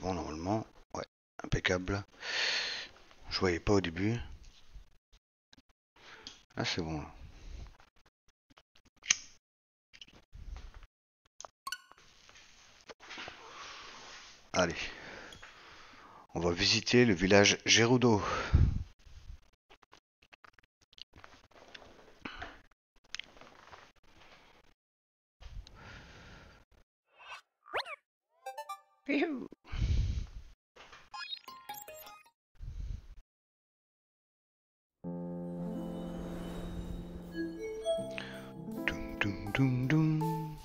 bon normalement. Ouais, impeccable. Je voyais pas au début. Ah, c'est bon là. Allez, on va visiter le village Gerudo. Doum, doum, doum, doum.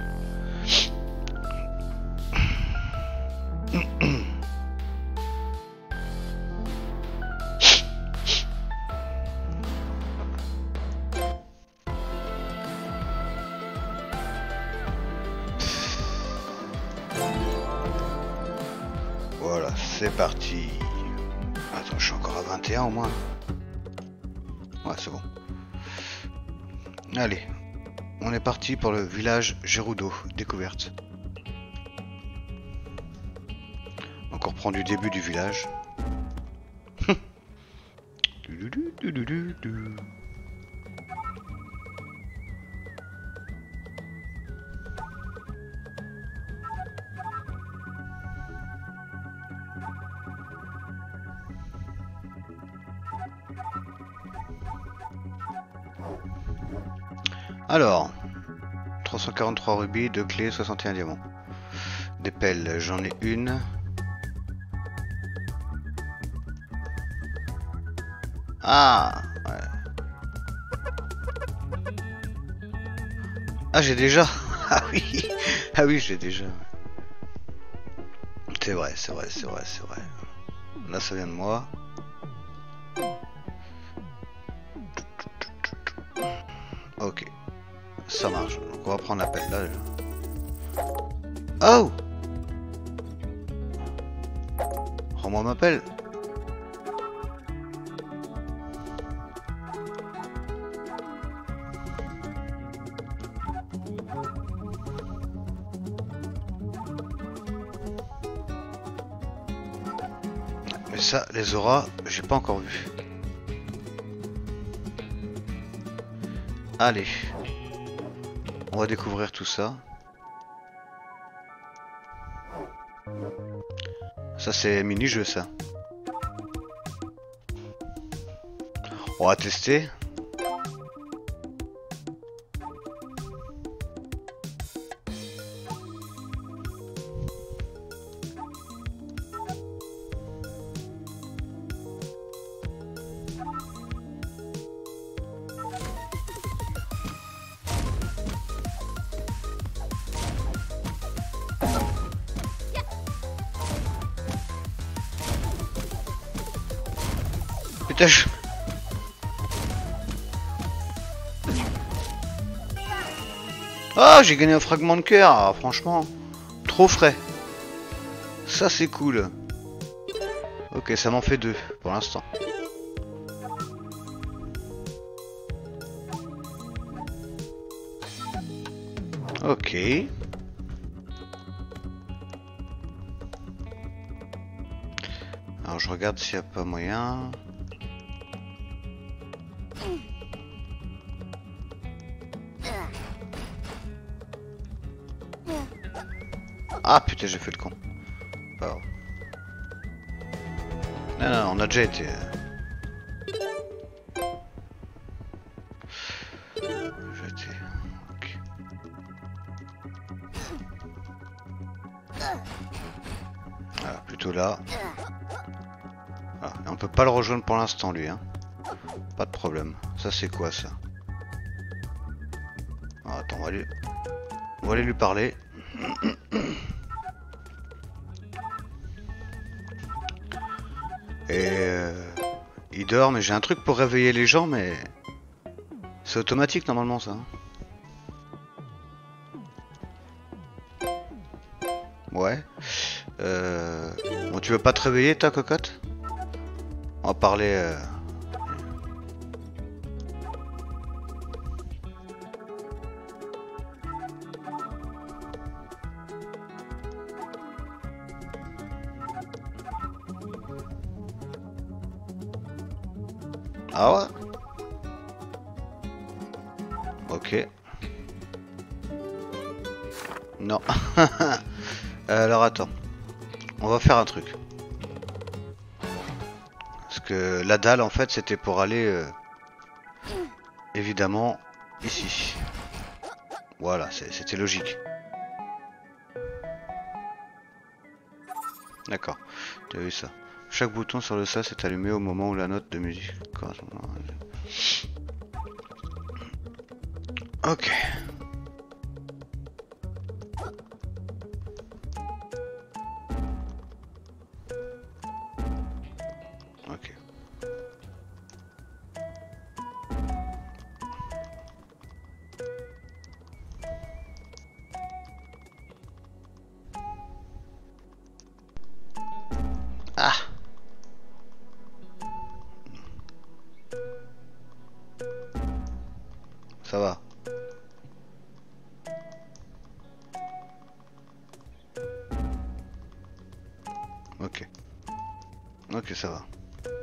Voilà, c'est parti. Attends, je suis encore à 21 au moins. Ouais, c'est bon. Allez, on est parti pour le village Gerudo, découverte. Donc on reprend du début du village. Alors, 343 rubis, 2 clés, 61 diamants. Des pelles, j'en ai une. Ah, ouais. Ah, j'ai déjà. Ah oui, ah oui, j'ai déjà. C'est vrai, c'est vrai, c'est vrai, c'est vrai. Là, ça vient de moi. Ok, ça marche. Donc, on va prendre la pelle là. Oh! Rends-moi ma pelle. Mais ça, les auras, j'ai pas encore vu. Allez, on va découvrir tout ça. Ça, c'est mini-jeu, ça. On va tester. Putain, Ah, j'ai gagné un fragment de cœur. Ah, franchement, trop frais. Ça, c'est cool. Ok, ça m'en fait deux pour l'instant. Ok. Alors, je regarde s'il n'y a pas moyen. Ah putain, j'ai fait le con. Pas grave. Non, non, on a déjà été. Ok. Voilà, plutôt là. Voilà. Et on peut pas le rejoindre pour l'instant, lui. Hein. Pas de problème. Ça, c'est quoi ça? Ah, attends, on va aller lui parler. Et il dort, mais j'ai un truc pour réveiller les gens, mais c'est automatique normalement ça. Ouais. Bon, tu veux pas te réveiller, ta cocotte? On va parler. Ah ouais? Ok. Non. Alors attends. On va faire un truc. Parce que la dalle en fait c'était pour aller évidemment ici. Voilà, c'était logique. D'accord, tu as vu ça. Chaque bouton sur le sas est allumé au moment où la note de musique correspond. Ok. Ok. Ah! Ça va. Ok. Ok, ça va.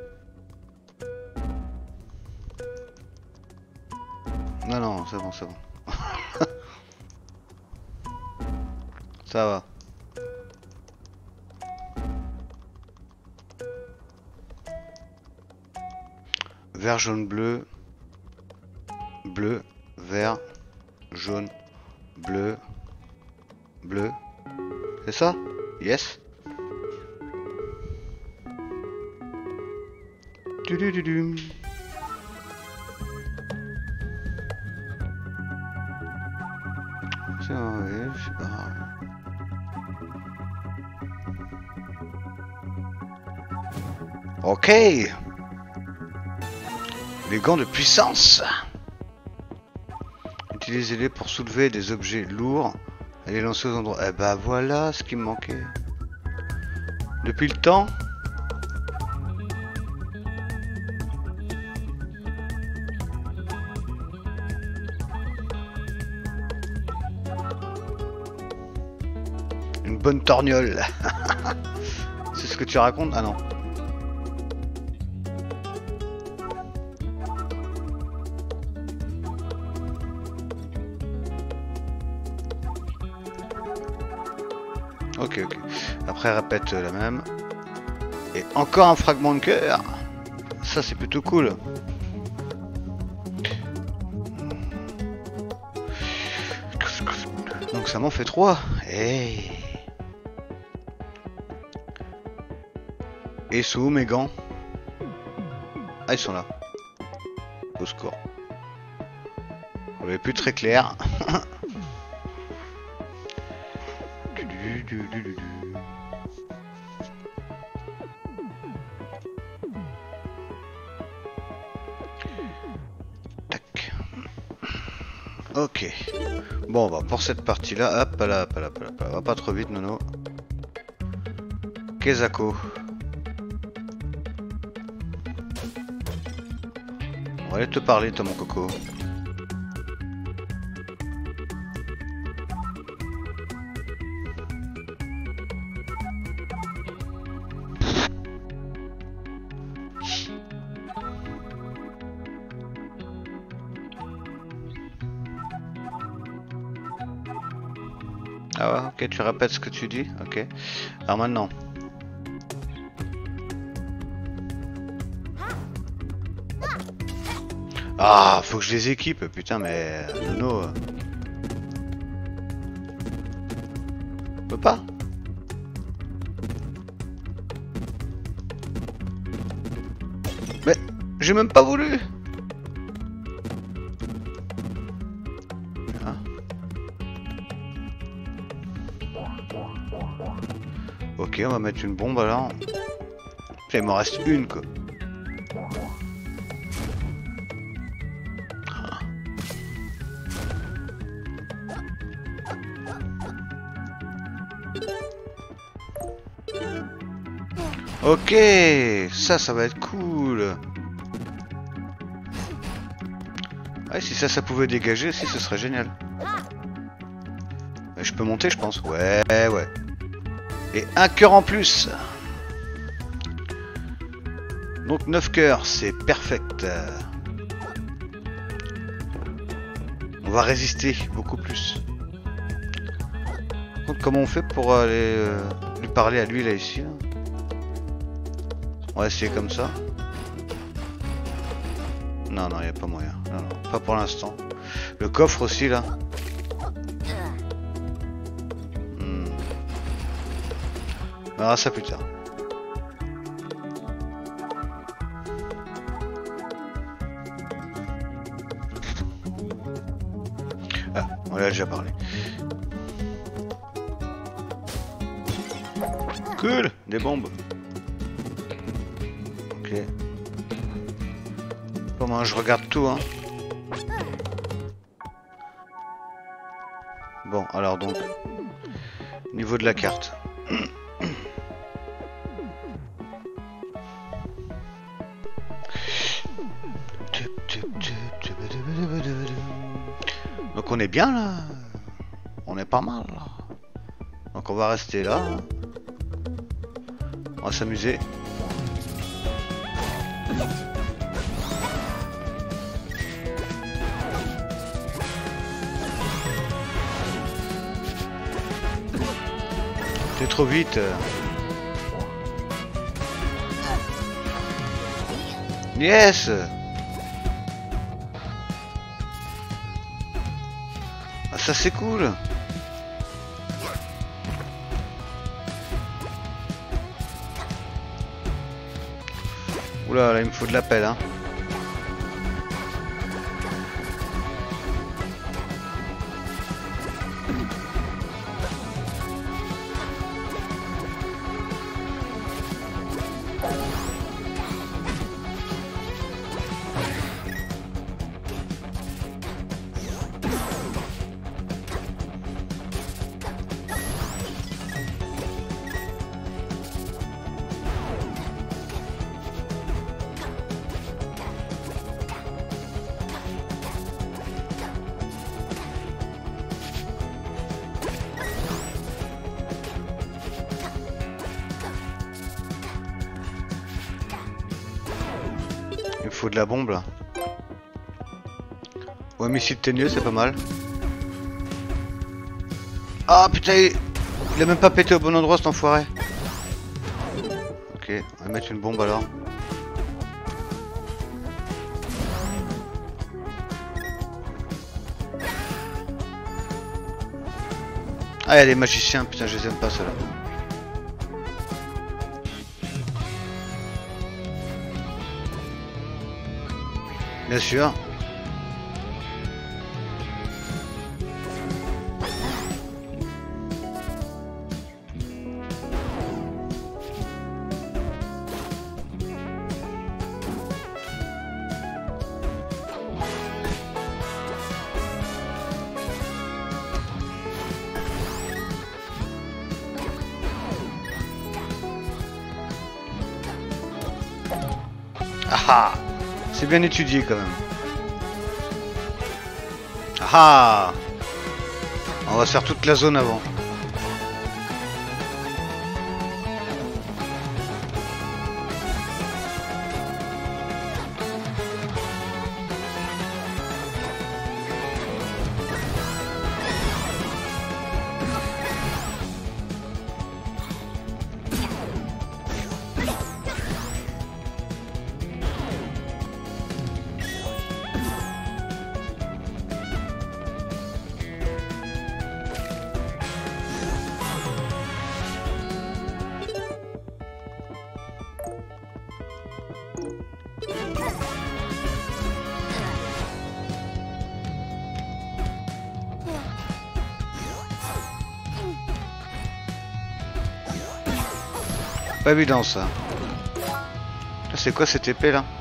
Non, non, c'est bon, c'est bon. Ça va. Vert, jaune, bleu. Bleu, vert, jaune, bleu, bleu. C'est ça? Yes. Du. C'est vrai, c'est pas grave. Ok. Les gants de puissance. Utilisez-les pour soulever des objets lourds et les lancer aux endroits. Eh bah voilà ce qui me manquait. Depuis le temps. Une bonne torgnole. C'est ce que tu racontes? Ah non. Ok, ok. Après, répète la même. Et encore un fragment de cœur. Ça, c'est plutôt cool. Donc ça m'en fait 3. Hey. Et sont où mes gants? Ah, ils sont là. Au secours. On n'est plus très clair. Tac. Ok. Bon, bah pour cette partie-là, hop là, hop là, hop là, hop là. Va pas trop vite, Nono. Kezako. On va aller te parler, toi, mon coco. Ah ouais, ok, tu répètes ce que tu dis, ok. Alors maintenant. Ah, faut que je les équipe, putain, mais Nono. On peut pas. Mais j'ai même pas voulu. Ah. Ok, on va mettre une bombe alors. Il m'en reste une quoi. Ok, ça va être cool. Ouais, si ça pouvait dégager aussi, ce serait génial. Mais je peux monter, je pense. Ouais. Et un cœur en plus. Donc 9 cœurs, c'est perfect. On va résister beaucoup plus. Par contre, comment on fait pour aller lui parler à lui là ici là? On va essayer comme ça. Non, non, il n'y a pas moyen. Non, non, pas pour l'instant. Le coffre aussi là. On verra ça plus tard. Ah, on l'a déjà parlé. Cool, des bombes. Ok. Comment je regarde tout, hein. Bon, alors donc, niveau de la carte. Donc on est bien là. On est pas mal là. Donc on va rester là. On va s'amuser. T'es trop vite. Yes. Ah, ça c'est cool. Oula, là il me faut de la pelle, hein. Il me faut de la bombe là. Ouais, missile ténueux, c'est pas mal. Ah putain, il a même pas pété au bon endroit cet enfoiré. Ok, on va mettre une bombe alors. Ah, il y a des magiciens, putain, je les aime pas ceux-là. Bien sûr. Ah, c'est bien étudié quand même. Ah, on va faire toute la zone avant. Pas évident ça. C'est quoi cette épée là?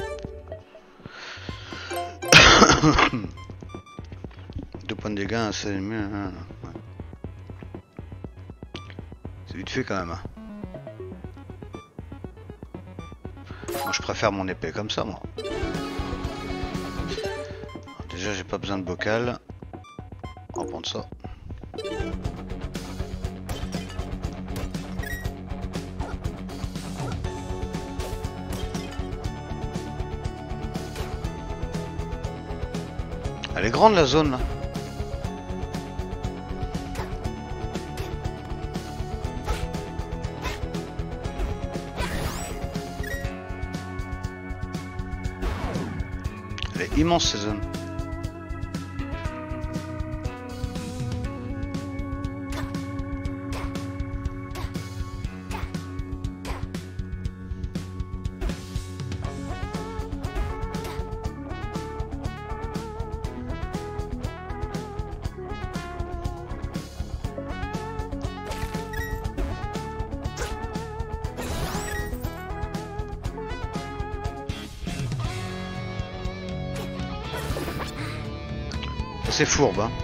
Deux points de dégâts, c'est mieux. Hein. Ouais. C'est vite fait quand même. Hein. Moi je préfère mon épée comme ça moi. Alors, déjà j'ai pas besoin de bocal. On va prendre ça. Elle est grande la zone là. Elle est immense cette zone. C'est fourbe, hein.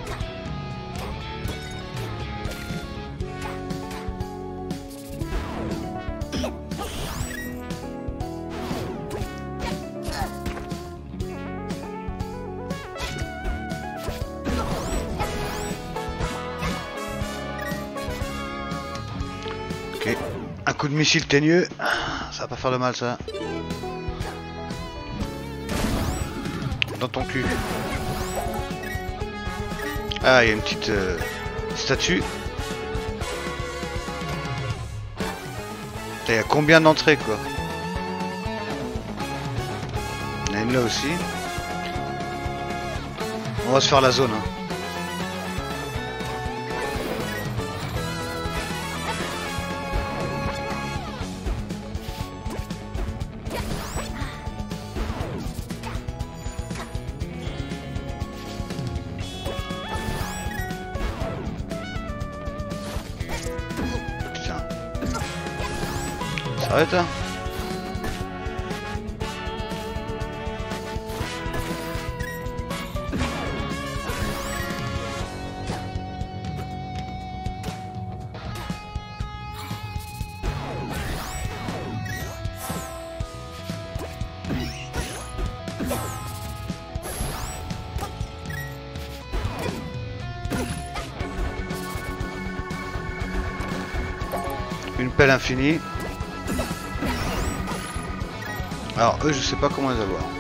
Ok, un coup de missile teigneux, ça va pas faire de mal ça. Dans ton cul. Ah, il y a une petite statue. Il y a combien d'entrées quoi? Il y en a une là aussi. On va se faire la zone. Hein. Arrête hein. Une pelle infinie. Alors eux je sais pas comment les avoir.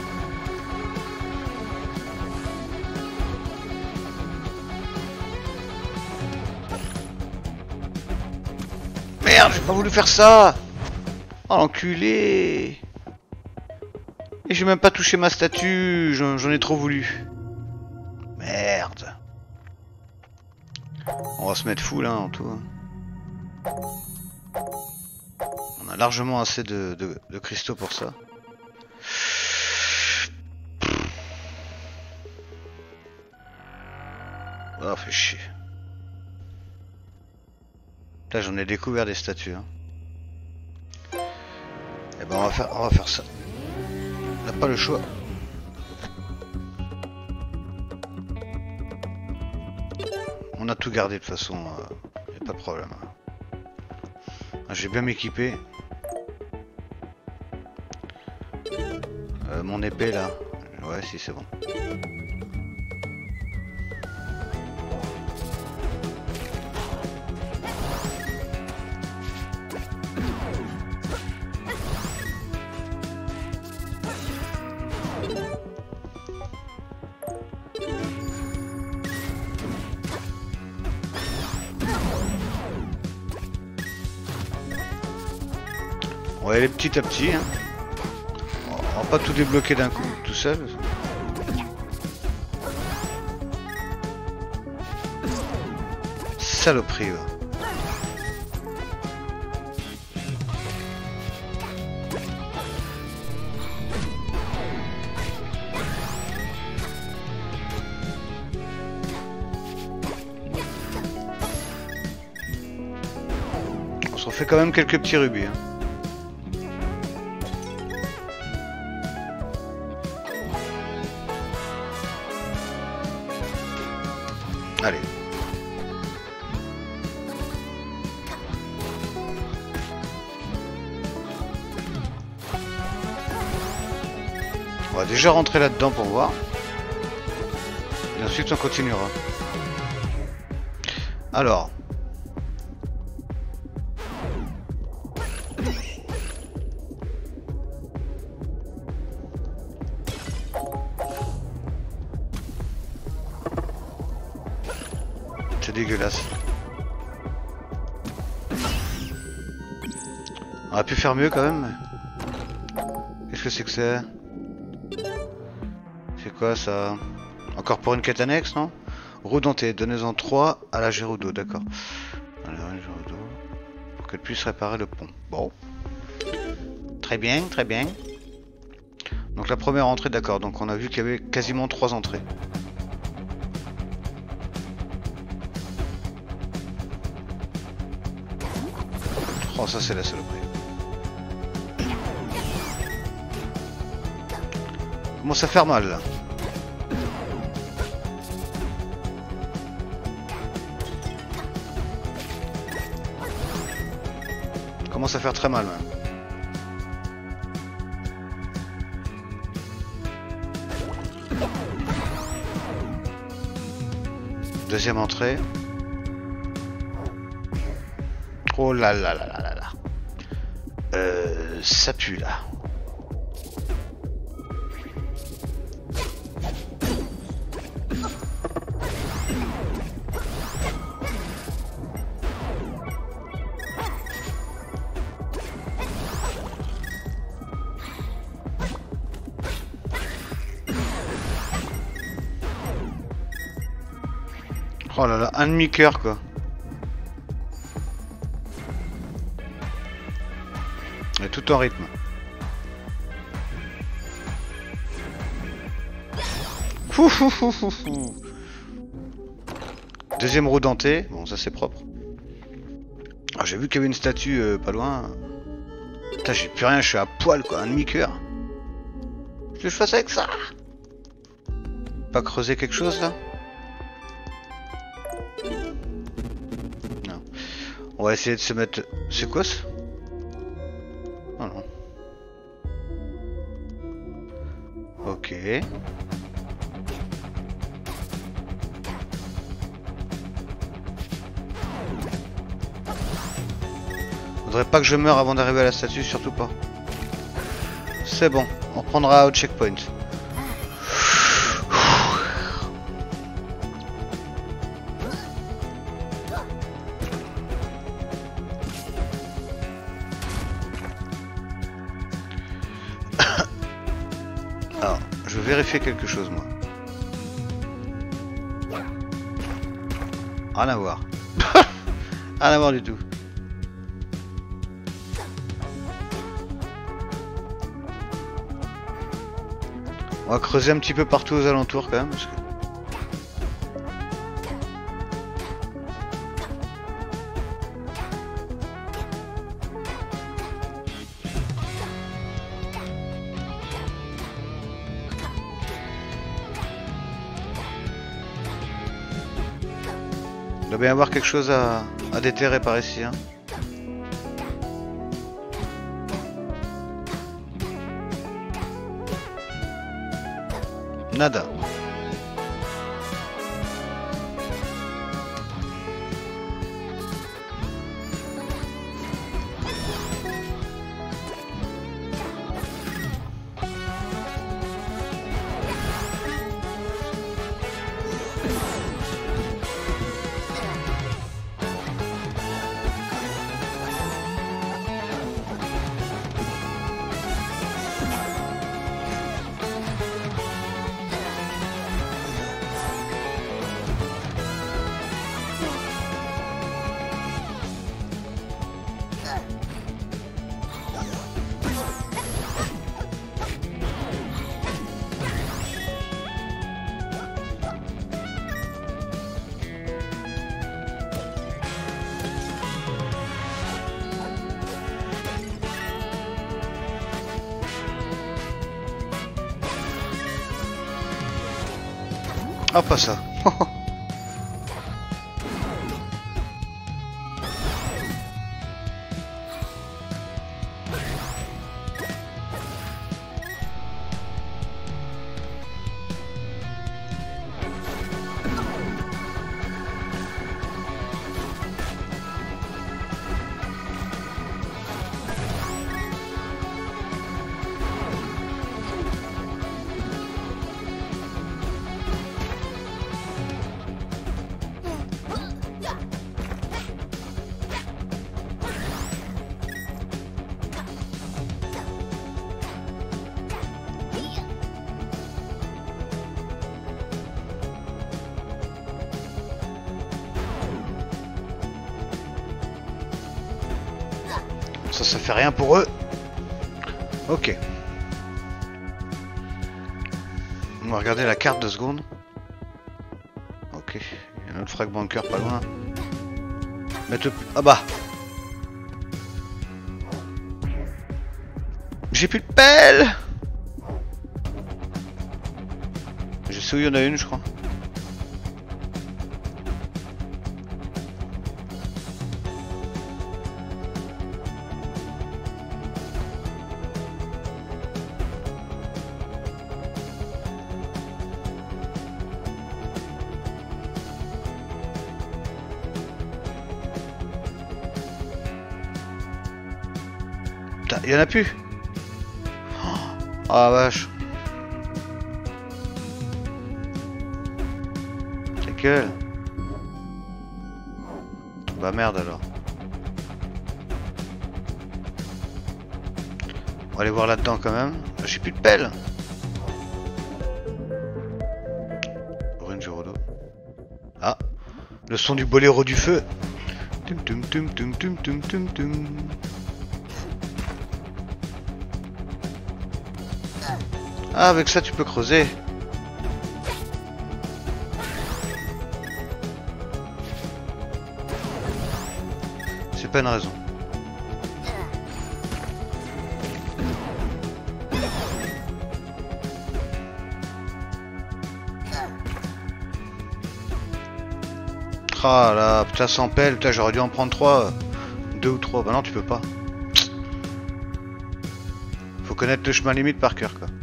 Merde, j'ai pas voulu faire ça. Oh l'enculé. Et j'ai même pas touché ma statue, j'en ai trop voulu. Merde. On va se mettre full hein, en tout. On a largement assez de cristaux pour ça. Oh, fait chier. Là, j'en ai découvert des statues. Hein. Et ben, on va faire ça. On n'a pas le choix. On a tout gardé de toute façon. Y a pas de problème. J'ai bien m'équipé. Mon épée là. Ouais, si c'est bon. On va aller petit à petit. Hein. On va pas tout débloquer d'un coup, tout seul. Saloperie. Ouais. On se refait quand même quelques petits rubis. Hein. Allez. On va déjà rentrer là-dedans pour voir. Et ensuite on continuera. Alors. dégueulasse. On aurait pu faire mieux quand même. Qu'est-ce que c'est que c'est? C'est quoi ça? Encore pour une quête annexe, non? Roue dentée, donnez-en 3 à la Gerudo, d'accord. Alors, une Gerudo, pour qu'elle puisse réparer le pont. Bon. Très bien, très bien. Donc la première entrée, d'accord. Donc on a vu qu'il y avait quasiment 3 entrées. Oh, ça c'est la saloperie. Commence à faire mal là. Commence à faire très mal même. Deuxième entrée. Oh là là là là là là. Ça pue là. Oh là là, un demi-cœur quoi. Et tout en rythme. Fou, fou, fou, fou, fou. Deuxième roue dentée, bon ça c'est propre. Ah, j'ai vu qu'il y avait une statue pas loin. Putain, j'ai plus rien, je suis à poil quoi, un demi-cœur. Qu'est-ce que je fasse avec ça? Pas creuser quelque chose là? Non. On va essayer de se mettre... C'est quoi ça? Oh non. Ok. Faudrait pas que je meure avant d'arriver à la statue, surtout pas. C'est bon, on reprendra au checkpoint. Alors, je vais vérifier quelque chose moi. Rien à voir. Rien à voir du tout. On va creuser un petit peu partout aux alentours quand même parce que... Il doit bien y avoir quelque chose à déterrer par ici. Hein. Nada. Ah, pas ça. Ça fait rien pour eux. Ok. On va regarder la carte 2 secondes. Ok. Il y a un autre fragment de cœur pas loin. Ah bah. J'ai plus de pelle. Je sais où il y en a une, je crois. Putain, il y en a plus. Ah vache. Ta gueule. Bah merde alors. On va aller voir là-dedans quand même. J'ai plus de pelle. Orange Rodo. Ah. Le son du boléro du feu. Tum tum tum tum tum tum tum tum. Ah, avec ça tu peux creuser. C'est pas une raison. Ah là, putain, sans pelle, putain, j'aurais dû en prendre 3. 2 ou 3. Bah non, tu peux pas. Faut connaître le chemin limite par cœur, quoi.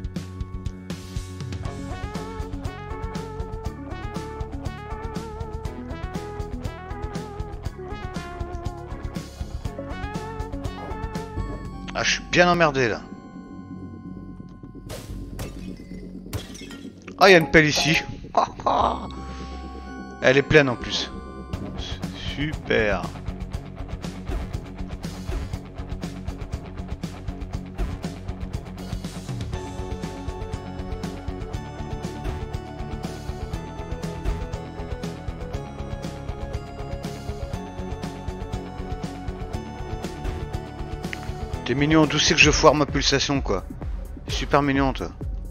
Ah, je suis bien emmerdé là. Ah, il y a une pelle ici. Elle est pleine en plus. Super. T'es mignon, d'où c'est que je foire ma pulsation quoi. Super mignon toi.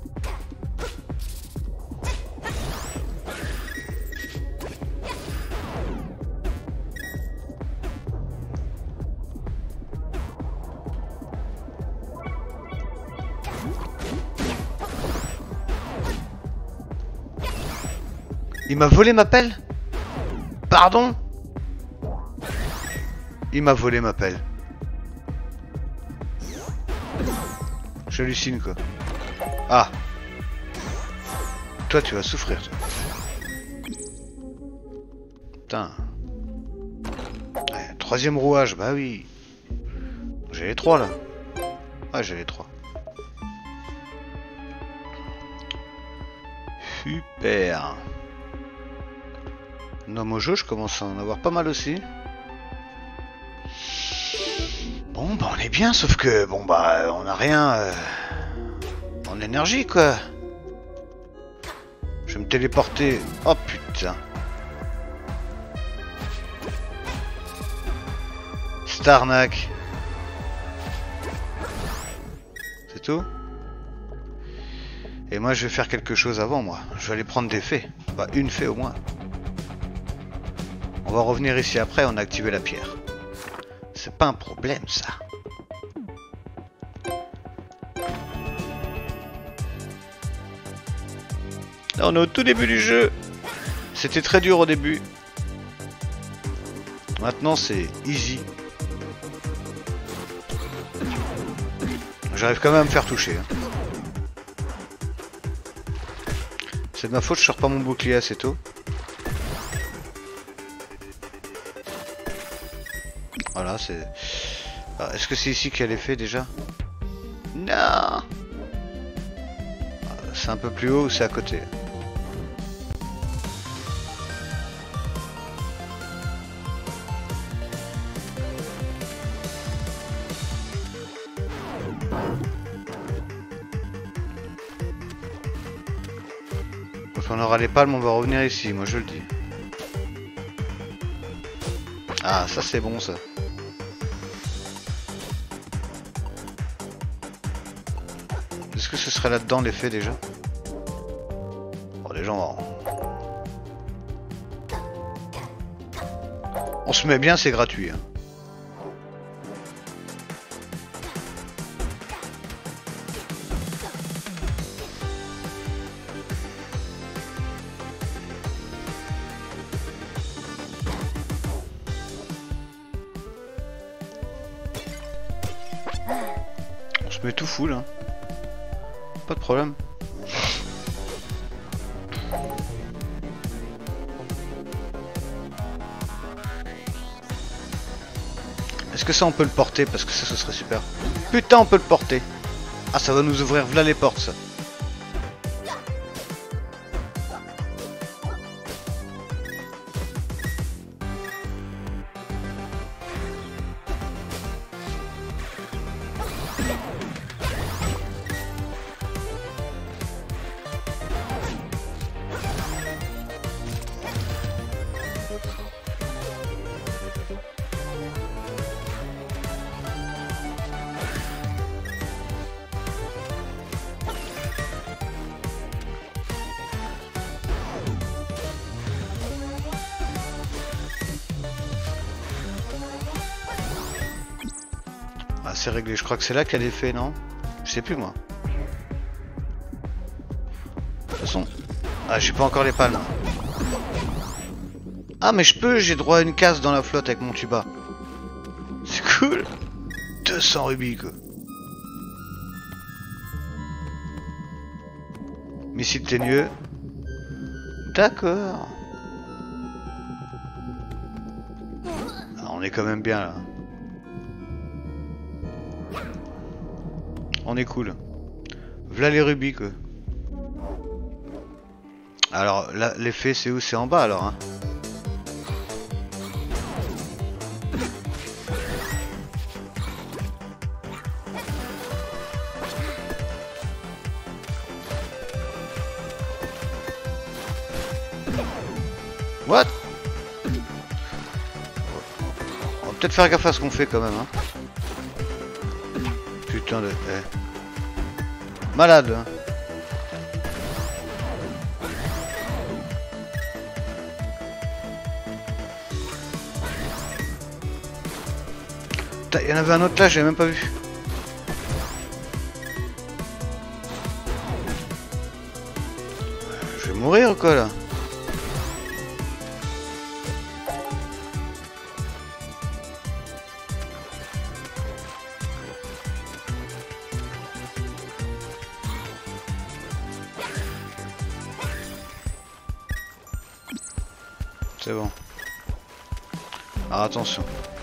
Il m'a volé ma pelle? Pardon? Il m'a volé ma pelle. J'hallucine quoi. Ah. Toi tu vas souffrir toi. Putain. Ouais, troisième rouage, bah oui. J'ai les 3 là. Ah j'ai les 3. Super. Nomojo, je commence à en avoir pas mal aussi. Bon bah on est bien, sauf que bon bah on a rien en énergie quoi. Je vais me téléporter. Oh putain. Starnak. C'est tout? Et moi je vais faire quelque chose avant moi. Je vais aller prendre des fées. Bah une fée au moins. On va revenir ici après, on a activé la pierre. C'est pas un problème ça. Là on est au tout début du jeu. C'était très dur au début. Maintenant c'est easy. J'arrive quand même à me faire toucher. Hein. C'est de ma faute, je sors pas mon bouclier assez tôt. Voilà, c'est... Est-ce que c'est ici qu'elle est fait déjà? Non. C'est un peu plus haut ou c'est à côté? Quand on aura les palmes, on va revenir ici, moi je le dis. Ah, ça c'est bon ça. Est-ce que ce serait là-dedans l'effet déjà? Oh, les gens... On se met bien, c'est gratuit. Hein. On se met tout full. Hein. Pas de problème. Est-ce que ça on peut le porter? Parce que ça ce serait super. Putain, on peut le porter. Ah, ça va nous ouvrir v'là les portes ça. C'est réglé, je crois que c'est là qu'elle est fait, non? Je sais plus moi. De toute façon... Ah, j'ai pas encore les palmes. Ah, mais je peux, j'ai droit à une case dans la flotte avec mon tuba. C'est cool. 200 rubis, quoi. Missile teigneux. D'accord. Ah, on est quand même bien, là. On est cool. V'là les rubis quoi. Alors là, l'effet c'est où? C'est en bas alors hein. What? On va peut-être faire gaffe à ce qu'on fait quand même hein. Putain de... Malade hein. Il y en avait un autre là, j'ai même pas vu. Je vais mourir ou quoi là? C'est bon. Alors attention.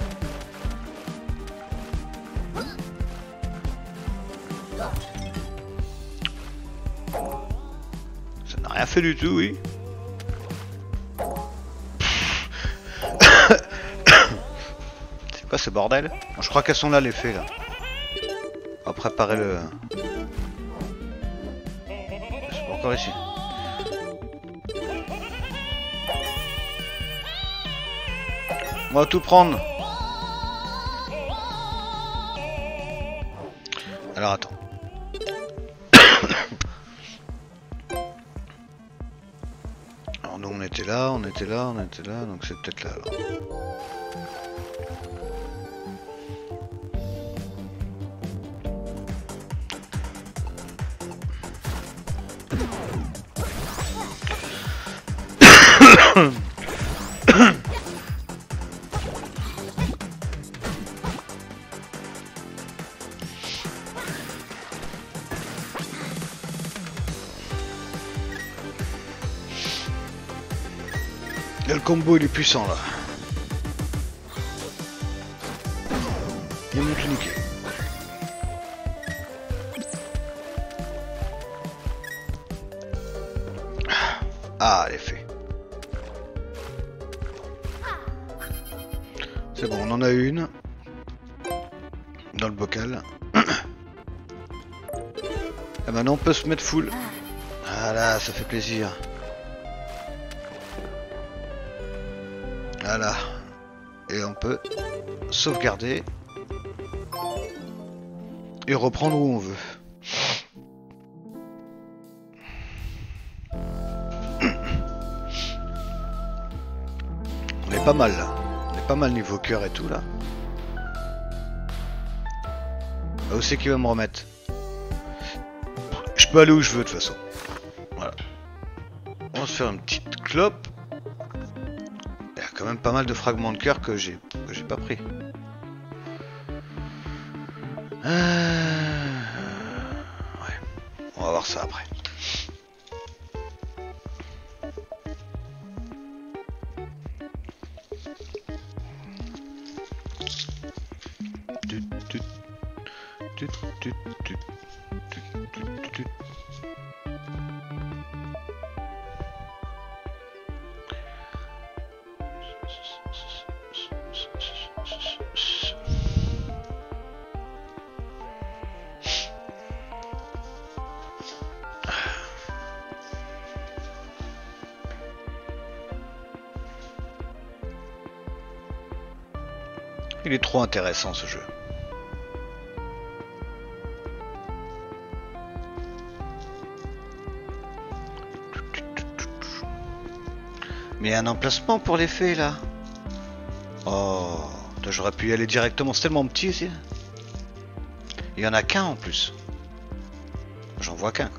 Ça n'a rien fait du tout, oui. C'est quoi ce bordel? Je crois qu'elles sont là les fées là. On va préparer le... C'est pas encore ici. On va tout prendre. Alors attends. Alors nous on était là, on était là, on était là, donc c'est peut-être là alors. Le combo il est puissant là. Il m'a tout niqué. Ah, elle est fait. C'est bon, on en a une. Dans le bocal. Et maintenant on peut se mettre full. Voilà, ça fait plaisir. Voilà. Et on peut sauvegarder. Et reprendre où on veut. est pas mal là. On est pas mal niveau cœur et tout là. Où c'est qu'il va me remettre? Je peux aller où je veux de toute façon. Voilà. On va se faire une petite clope. Il y a quand même pas mal de fragments de cœur que j'ai pas pris. Ouais. On va voir ça après. Il est trop intéressant ce jeu. Mais il y a un emplacement pour les fées là. Oh, j'aurais pu y aller directement, c'est tellement petit ici. Il y en a qu'un en plus. J'en vois qu'un.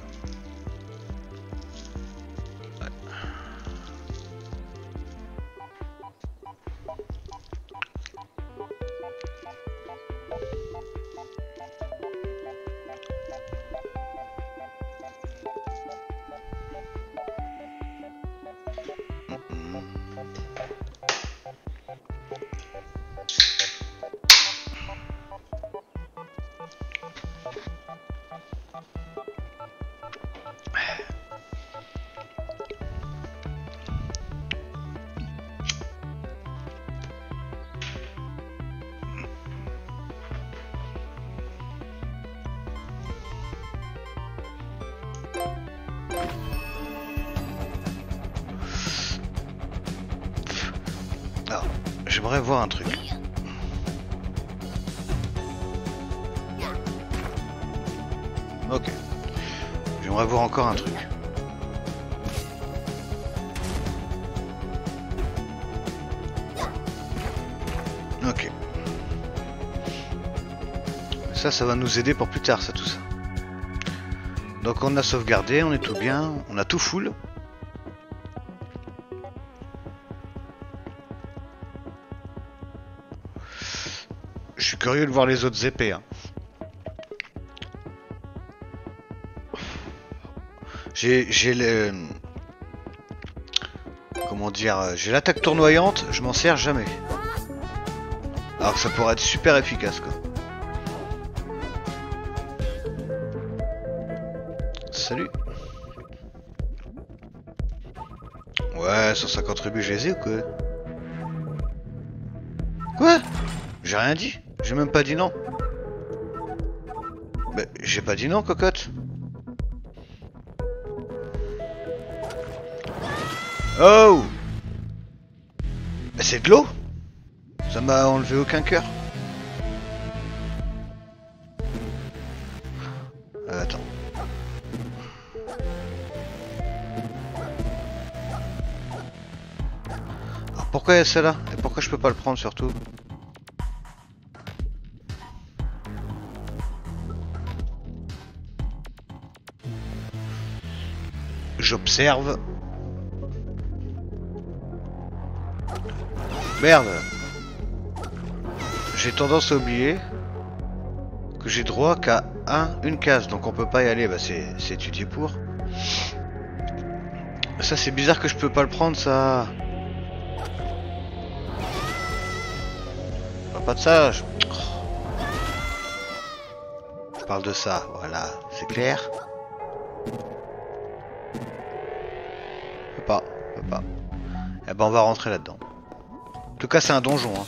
Alors, j'aimerais voir un truc. Ok. J'aimerais voir encore un truc. Ok. Ça va nous aider pour plus tard, ça, tout ça. Donc on a sauvegardé, on est tout bien, on a tout full. Je suis curieux de voir les autres épées. Hein. J'ai le... Comment dire? J'ai l'attaque tournoyante, je m'en sers jamais. Alors que ça pourrait être super efficace, quoi. Salut. Ouais, 150 rubis, je les ai ou quoi? Quoi? J'ai rien dit. J'ai même pas dit non. Bah, j'ai pas dit non, cocotte. Oh! Bah, c'est de l'eau? Ça m'a enlevé aucun cœur. Attends. Alors pourquoi il y a celle-là? Et pourquoi je peux pas le prendre surtout? J'observe. Merde. J'ai tendance à oublier que j'ai droit qu'à une case, donc on peut pas y aller. Bah c'est étudié pour. Ça c'est bizarre que je peux pas le prendre, ça. Pas de ça. Je parle de ça, voilà, c'est clair. Peut pas. Eh ben on va rentrer là-dedans. En tout cas c'est un donjon. Hein.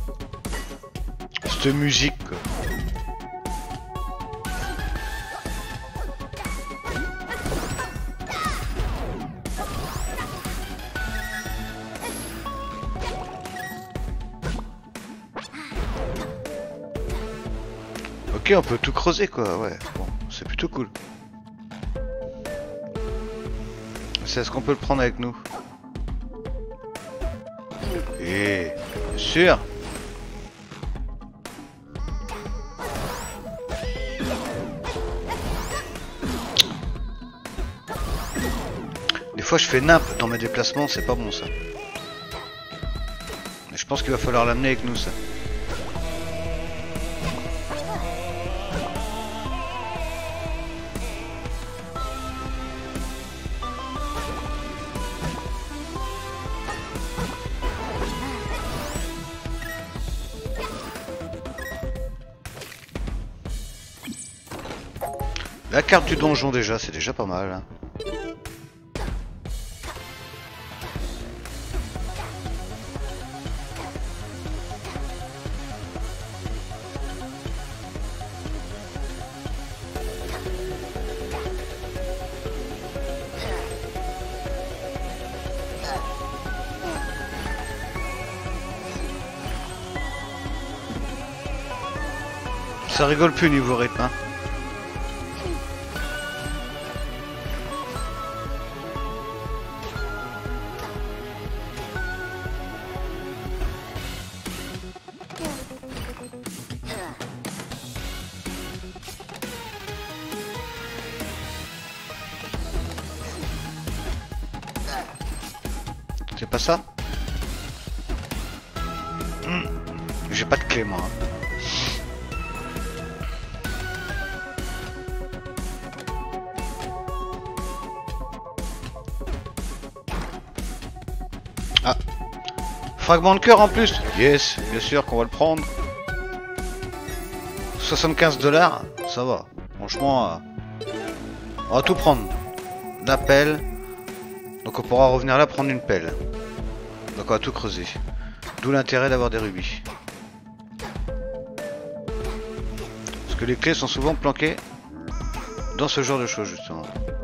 Cette musique quoi. Ok, on peut tout creuser quoi, ouais. Bon, c'est plutôt cool. Est-ce qu'on peut le prendre avec nous? Et bien sûr. Des fois je fais nimp dans mes déplacements, c'est pas bon ça. Mais je pense qu'il va falloir l'amener avec nous ça. La carte du donjon déjà, c'est déjà pas mal. Hein. Ça rigole plus niveau rythme. Hein. C'est pas ça? J'ai pas de clé moi. Ah, fragment de cœur en plus. Yes, bien sûr qu'on va le prendre. 75 $, ça va. Franchement, on va tout prendre. La pelle. Donc on pourra revenir là prendre une pelle. Donc on va tout creuser. D'où l'intérêt d'avoir des rubis. Parce que les clés sont souvent planquées dans ce genre de choses justement.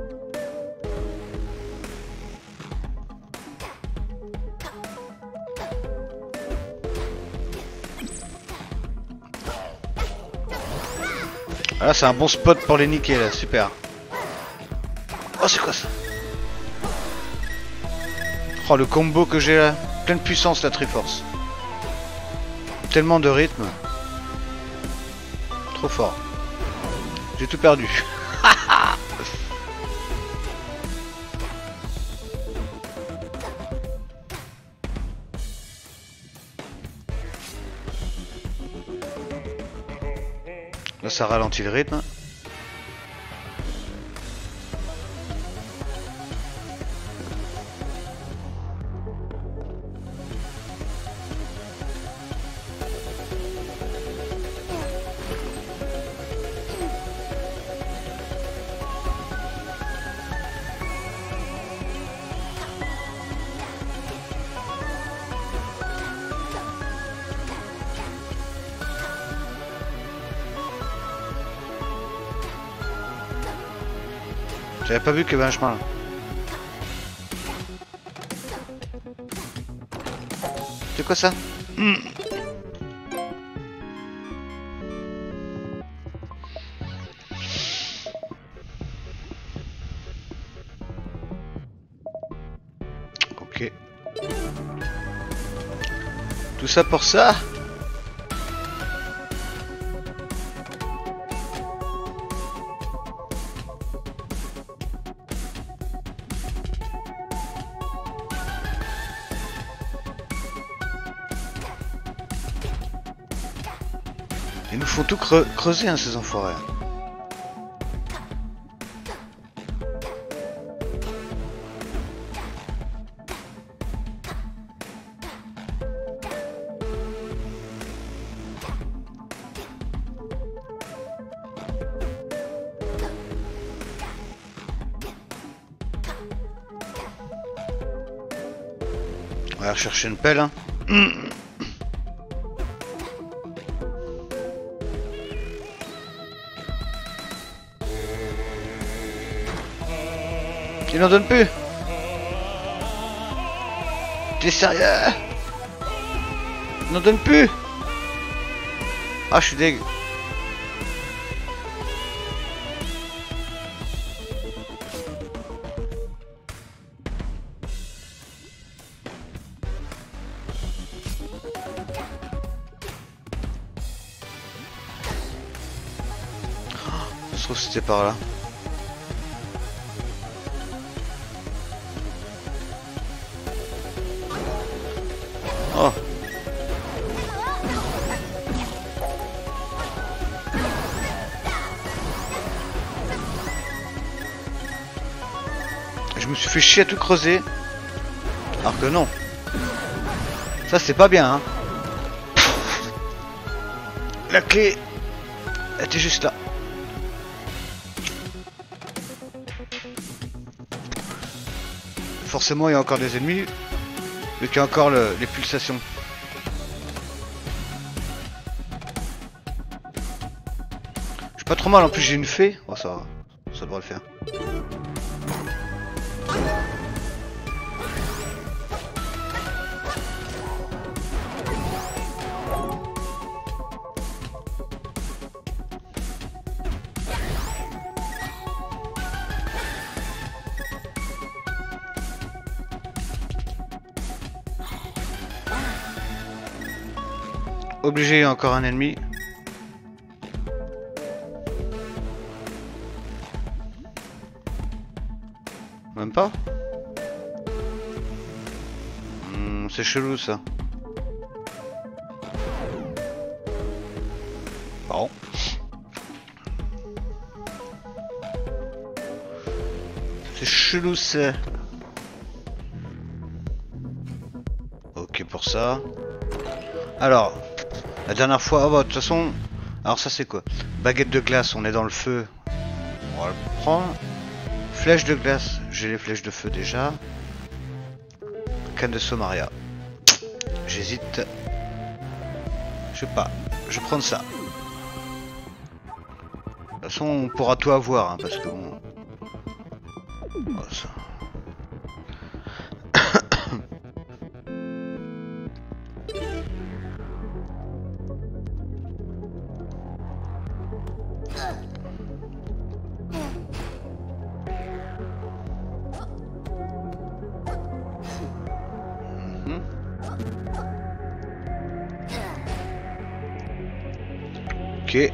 Ah là c'est un bon spot pour les niquer là, super. Oh c'est quoi ça? Oh le combo que j'ai là, pleine puissance la Triforce. Tellement de rythme. Trop fort. J'ai tout perdu. Là ça ralentit le rythme. J'avais pas vu qu'il y avait un chemin là. C'est quoi ça? Ok. Tout ça pour ça? Ils nous font tout creuser hein, ces enfoirés. On va rechercher une pelle hein. Il n'en donne plus. T'es sérieux? Il n'en donne plus. Ah je suis deg. Ça se trouve c'était par là. Oh. Je me suis fait chier à tout creuser. Alors que non. Ça c'est pas bien hein. La clé était juste là. Forcément il y a encore des ennemis. Vu qu'il y a encore les pulsations. Je suis pas trop mal, en plus j'ai une fée. Oh ça devrait le faire. Obligé, il y a encore un ennemi. Même pas. C'est chelou ça. Bon. C'est chelou ça. Ok pour ça. Alors. La dernière fois, ah bah de toute façon, alors ça c'est quoi? Baguette de glace, on est dans le feu. On va le prendre. Flèche de glace, j'ai les flèches de feu déjà. Canne de Somaria. J'hésite. Je sais pas, je vais prendre ça. De toute façon, on pourra tout avoir, hein, parce que bon... Oh, ça... Ok.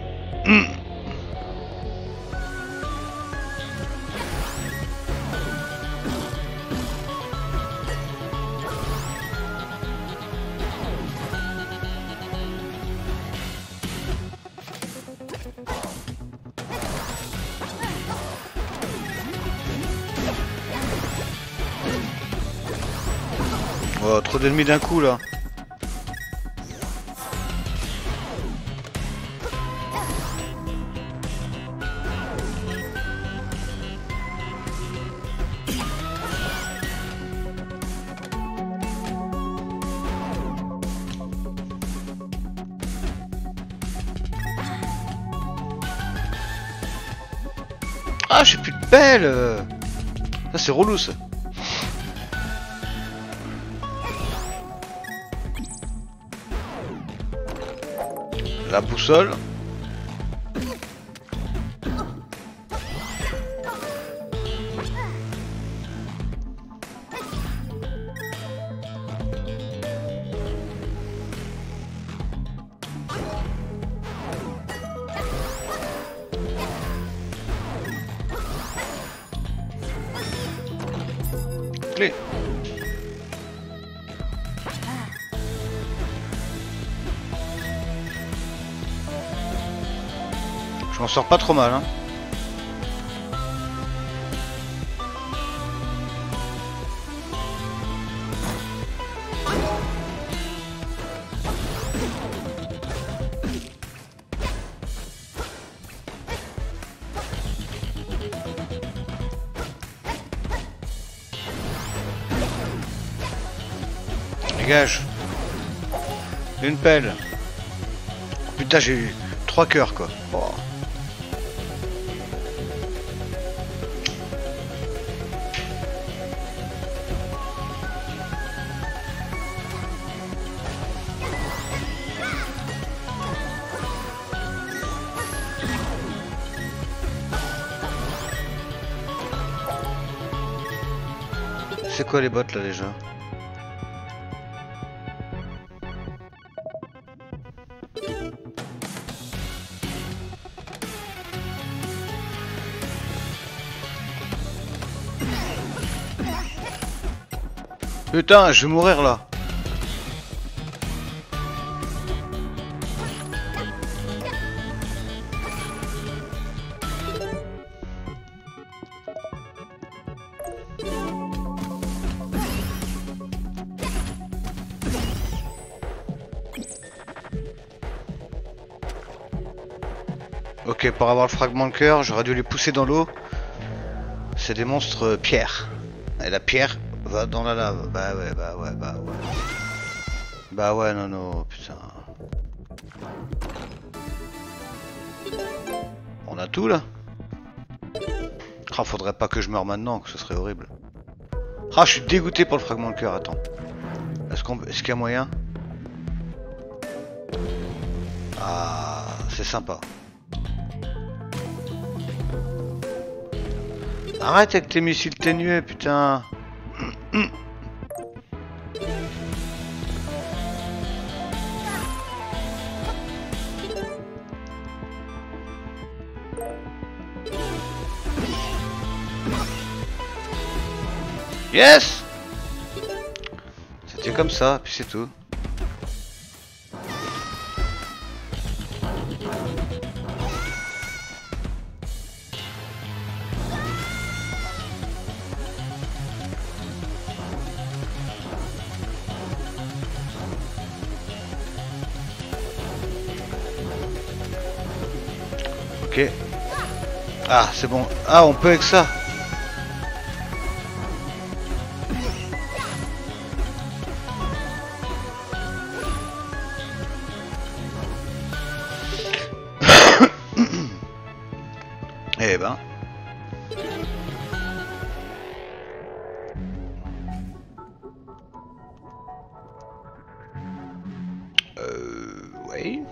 Oh, trop d'ennemis d'un coup là. Ah, j'ai plus de pelle. Ça c'est relou ça. La boussole. Clé. Je m'en sors pas trop mal hein. Dégage. Une pelle. Putain j'ai eu 3 cœurs quoi. Oh. C'est quoi les bottes là déjà? Putain, je vais mourir là. Ok, pour avoir le fragment de cœur, j'aurais dû les pousser dans l'eau. C'est des monstres pierre. Et la pierre va dans la lave. Bah ouais, bah ouais, bah ouais. Bah ouais, non, non, putain. On a tout là. Ah, faudrait pas que je meure maintenant, que ce serait horrible. Ah, je suis dégoûté pour le fragment de cœur, attends. Est-ce qu'il y a moyen? Ah, c'est sympa. Arrête avec tes missiles ténueux, putain. Yes! C'était comme ça, puis c'est tout. Ok. Ah, c'est bon. Ah, on peut avec ça. Eh ben. Oui.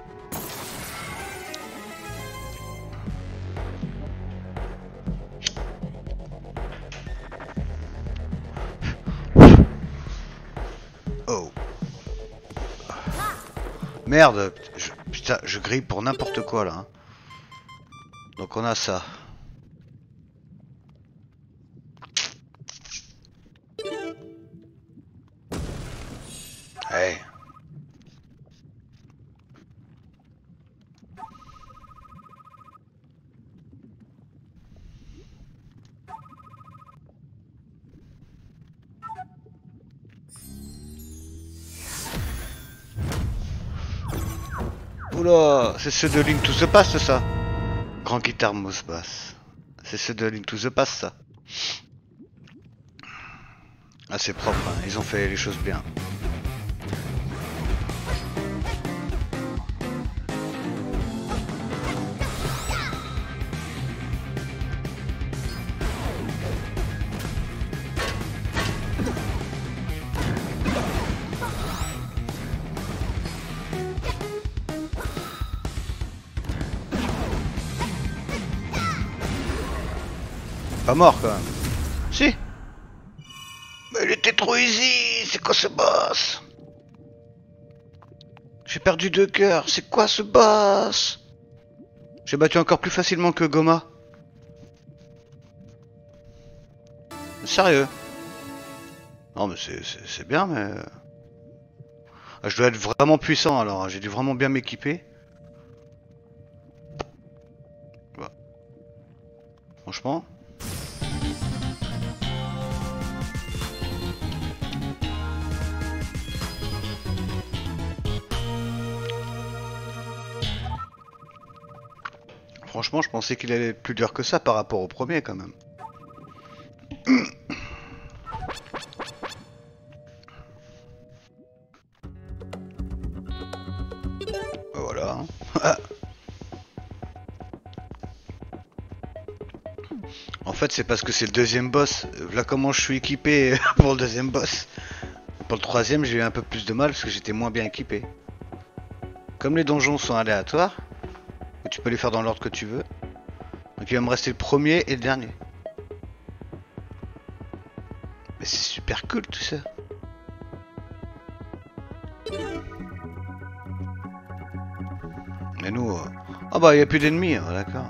Oh. Merde. Putain, je grille pour n'importe quoi là. Hein. Donc on a ça. Hey. Oula, c'est ceux de Link to the Past ça. Grand guitare mousse basse. C'est ceux de Link to the Past ça. Ah c'est propre, hein. Ils ont fait les choses bien. Pas mort quand même. Si. Mais il était trop easy. C'est quoi ce boss? J'ai perdu 2 cœurs. C'est quoi ce boss? J'ai battu encore plus facilement que Goma. Sérieux? Non mais c'est bien mais... Je dois être vraiment puissant alors. J'ai dû vraiment bien m'équiper. Bah. Franchement... Franchement, je pensais qu'il allait être plus dur que ça par rapport au premier quand même. Voilà. En fait, c'est parce que c'est le deuxième boss. Là comment je suis équipé pour le deuxième boss. Pour le troisième, j'ai eu un peu plus de mal parce que j'étais moins bien équipé. Comme les donjons sont aléatoires, tu peux les faire dans l'ordre que tu veux. Donc il va me rester le premier et le dernier. Mais c'est super cool tout ça. Mais nous... Ah bah il n'y a plus d'ennemis, hein, d'accord.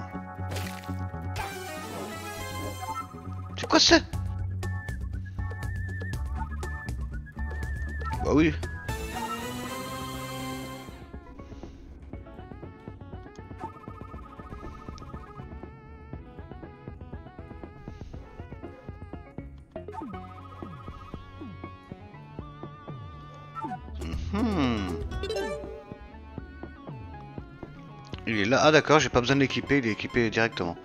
C'est quoi ça? Bah oui. Il est là. Ah d'accord, j'ai pas besoin de l'équiper, il est équipé directement.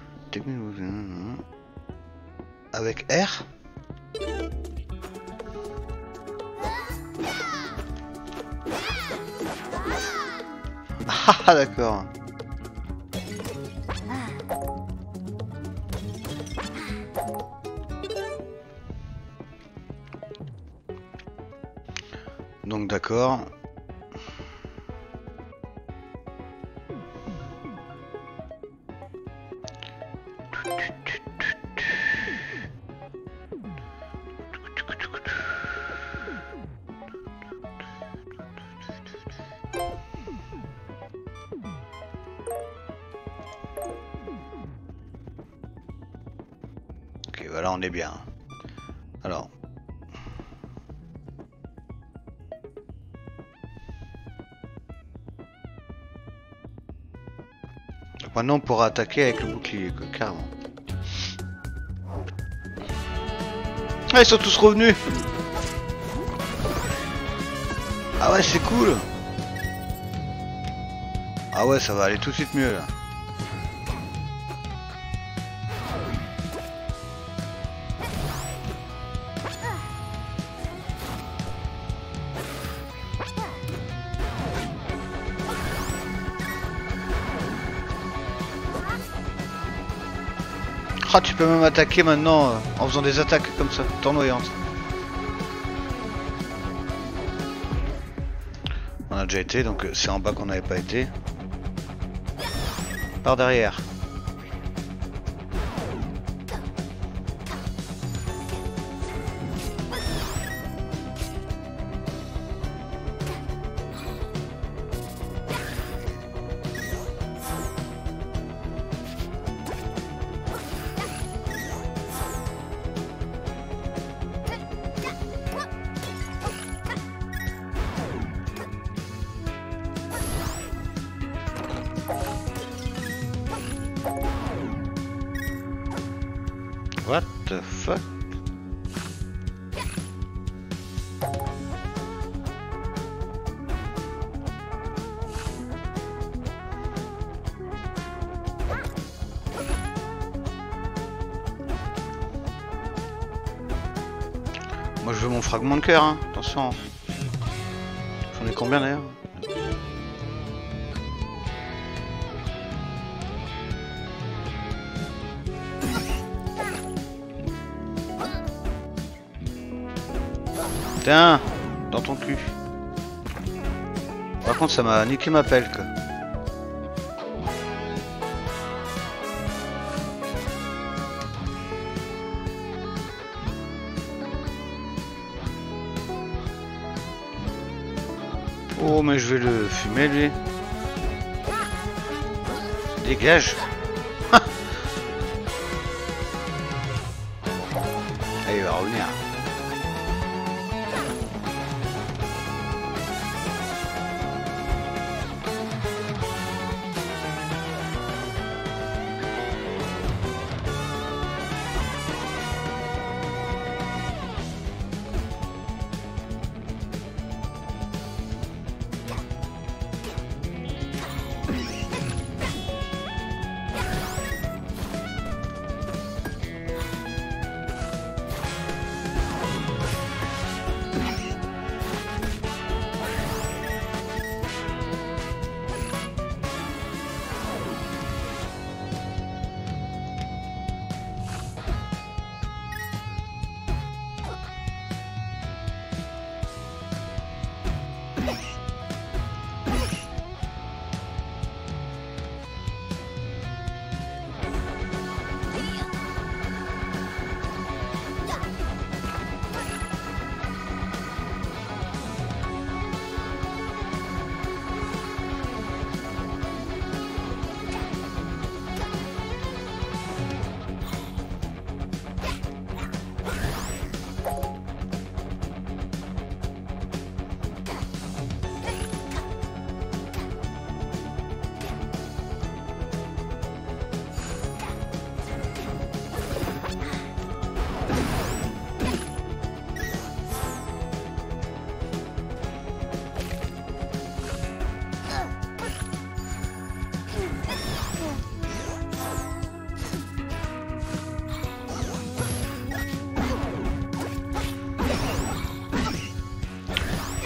Avec R. Ah d'accord. Donc d'accord. Ok, voilà, on est bien. Alors. Donc maintenant on pourra attaquer avec le bouclier, quoi, carrément. Ah, ils sont tous revenus. Ah ouais, c'est cool. Ah ouais, ça va aller tout de suite mieux là. Ah, tu peux même attaquer maintenant en faisant des attaques comme ça, tournoyantes. On a déjà été, donc c'est en bas qu'on n'avait pas été. Par derrière. What the fuck? Moi je veux mon fragment de cœur, hein. Attention. J'en ai combien d'ailleurs? Tiens, dans ton cul. Par contre, ça m'a niqué ma pelle, quoi. Oh, mais je vais le fumer, lui. Dégage. Ah, il va revenir.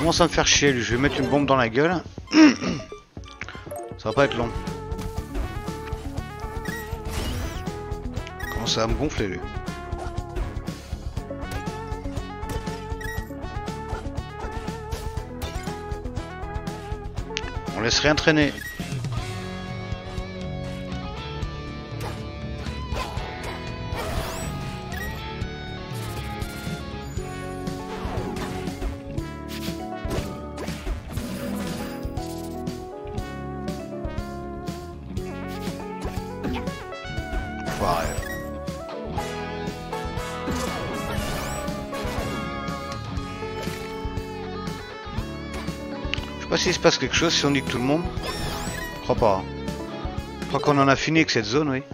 commence à me faire chier lui, je vais mettre une bombe dans la gueule. Ça va pas être long. Il commence à me gonfler lui. On laisse rien traîner. Foiré. Je sais pas s'il se passe quelque chose si on nique tout le monde. Je crois pas. Je crois qu'on en a fini avec cette zone, oui.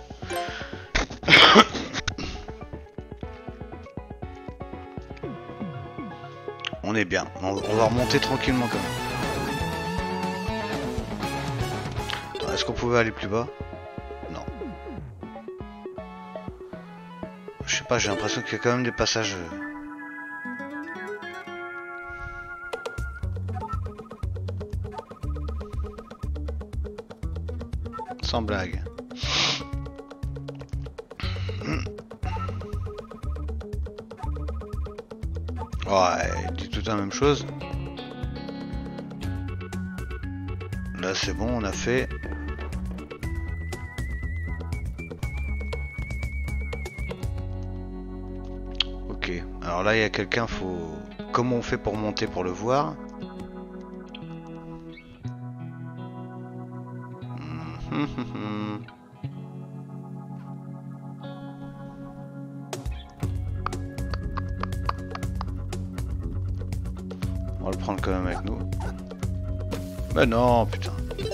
On est bien. On va remonter tranquillement quand même. Est-ce qu'on pouvait aller plus bas? Non. Je sais pas, j'ai l'impression qu'il y a quand même des passages... Sans blague. Ouais, il dit tout la même chose. Là c'est bon, on a fait. Ok, alors là il y a quelqu'un, faut... Comment on fait pour monter pour le voir? On va le prendre quand même avec nous. Mais non, putain.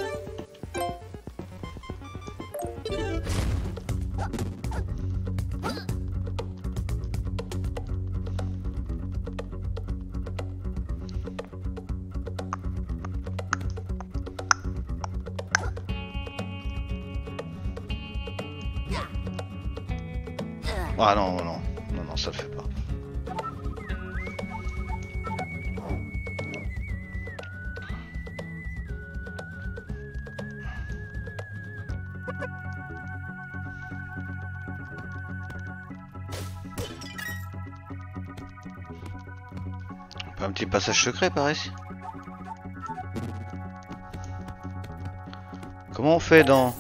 Ah non, non, non, non, ça le fait pas. Un petit passage secret par ici. Comment on fait dans...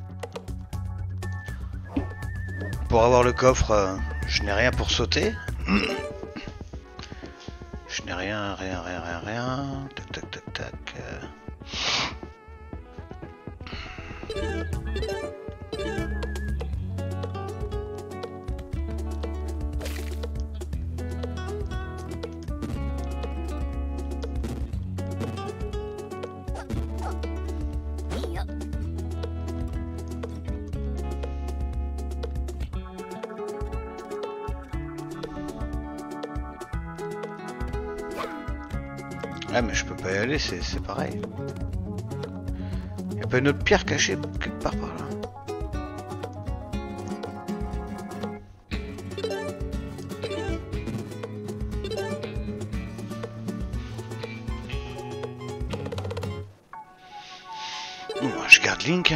Pour avoir le coffre, je n'ai rien pour sauter. Je n'ai rien, rien. Tac, tac, tac, tac. Ah mais je peux pas y aller, c'est pareil. Y'a pas une autre pierre cachée quelque part par là? Bon, je garde Link.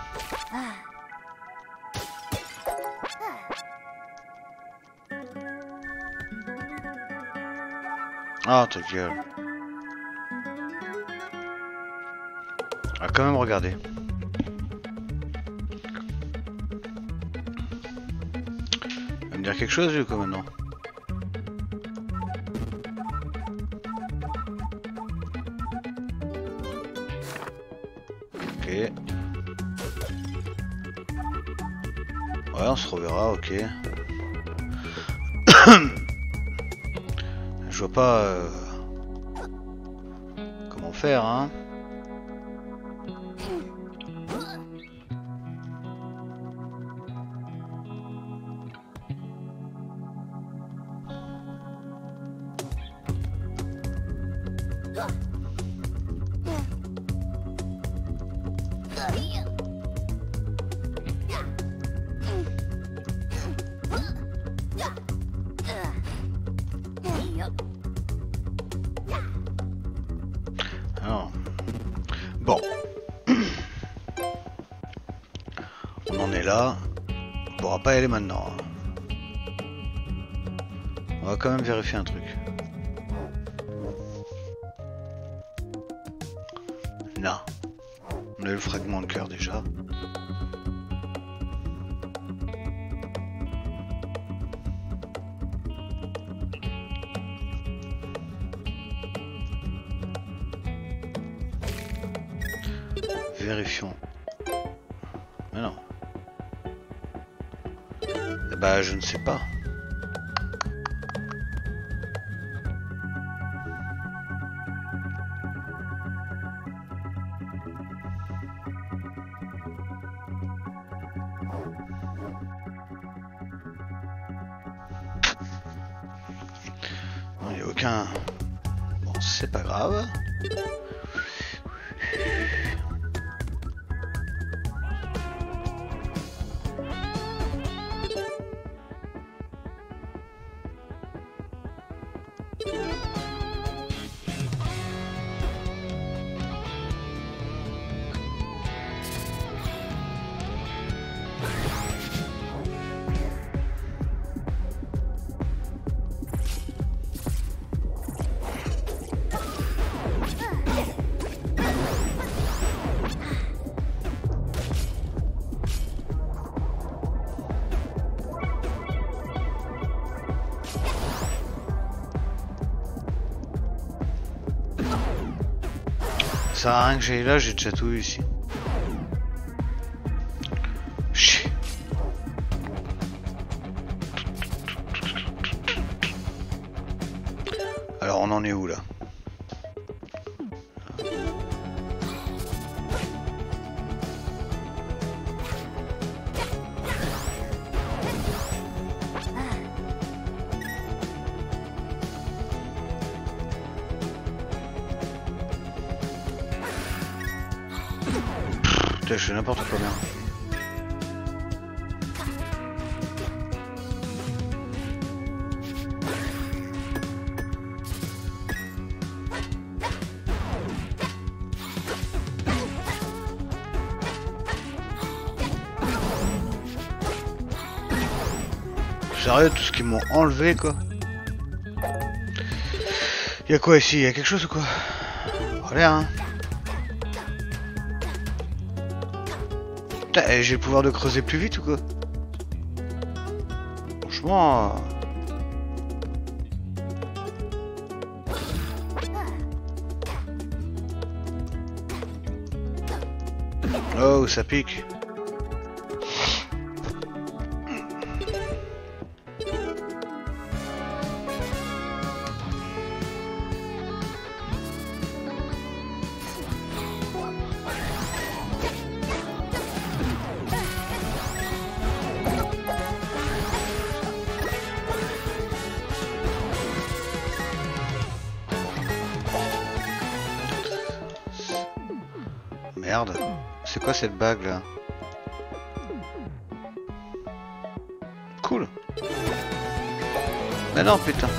Ah ta gueule. On va quand même regarder. Il va me dire quelque chose lui comme maintenant. Ok. Ouais, on se reverra, ok. Je vois pas comment faire, hein. On en est là. On pourra pas y aller maintenant. On va quand même vérifier un truc. Non. On a eu le fragment de cœur déjà. Vérifions. Mais non. Eh bah je ne sais pas. Il n'y a aucun... Bon, c'est pas grave. Ça sert à rien que j'aille là, j'ai déjà tout eu ici. Chut. Alors on en est où là? Putain, je fais n'importe quoi bien. Sérieux, tout ce qu'ils m'ont enlevé quoi. Y'a quoi ici? Y'a quelque chose ou quoi? Voilà hein. Putain, j'ai le pouvoir de creuser plus vite ou quoi? Franchement... Oh, ça pique. Merde, c'est quoi cette bague là? Cool. Mais non putain.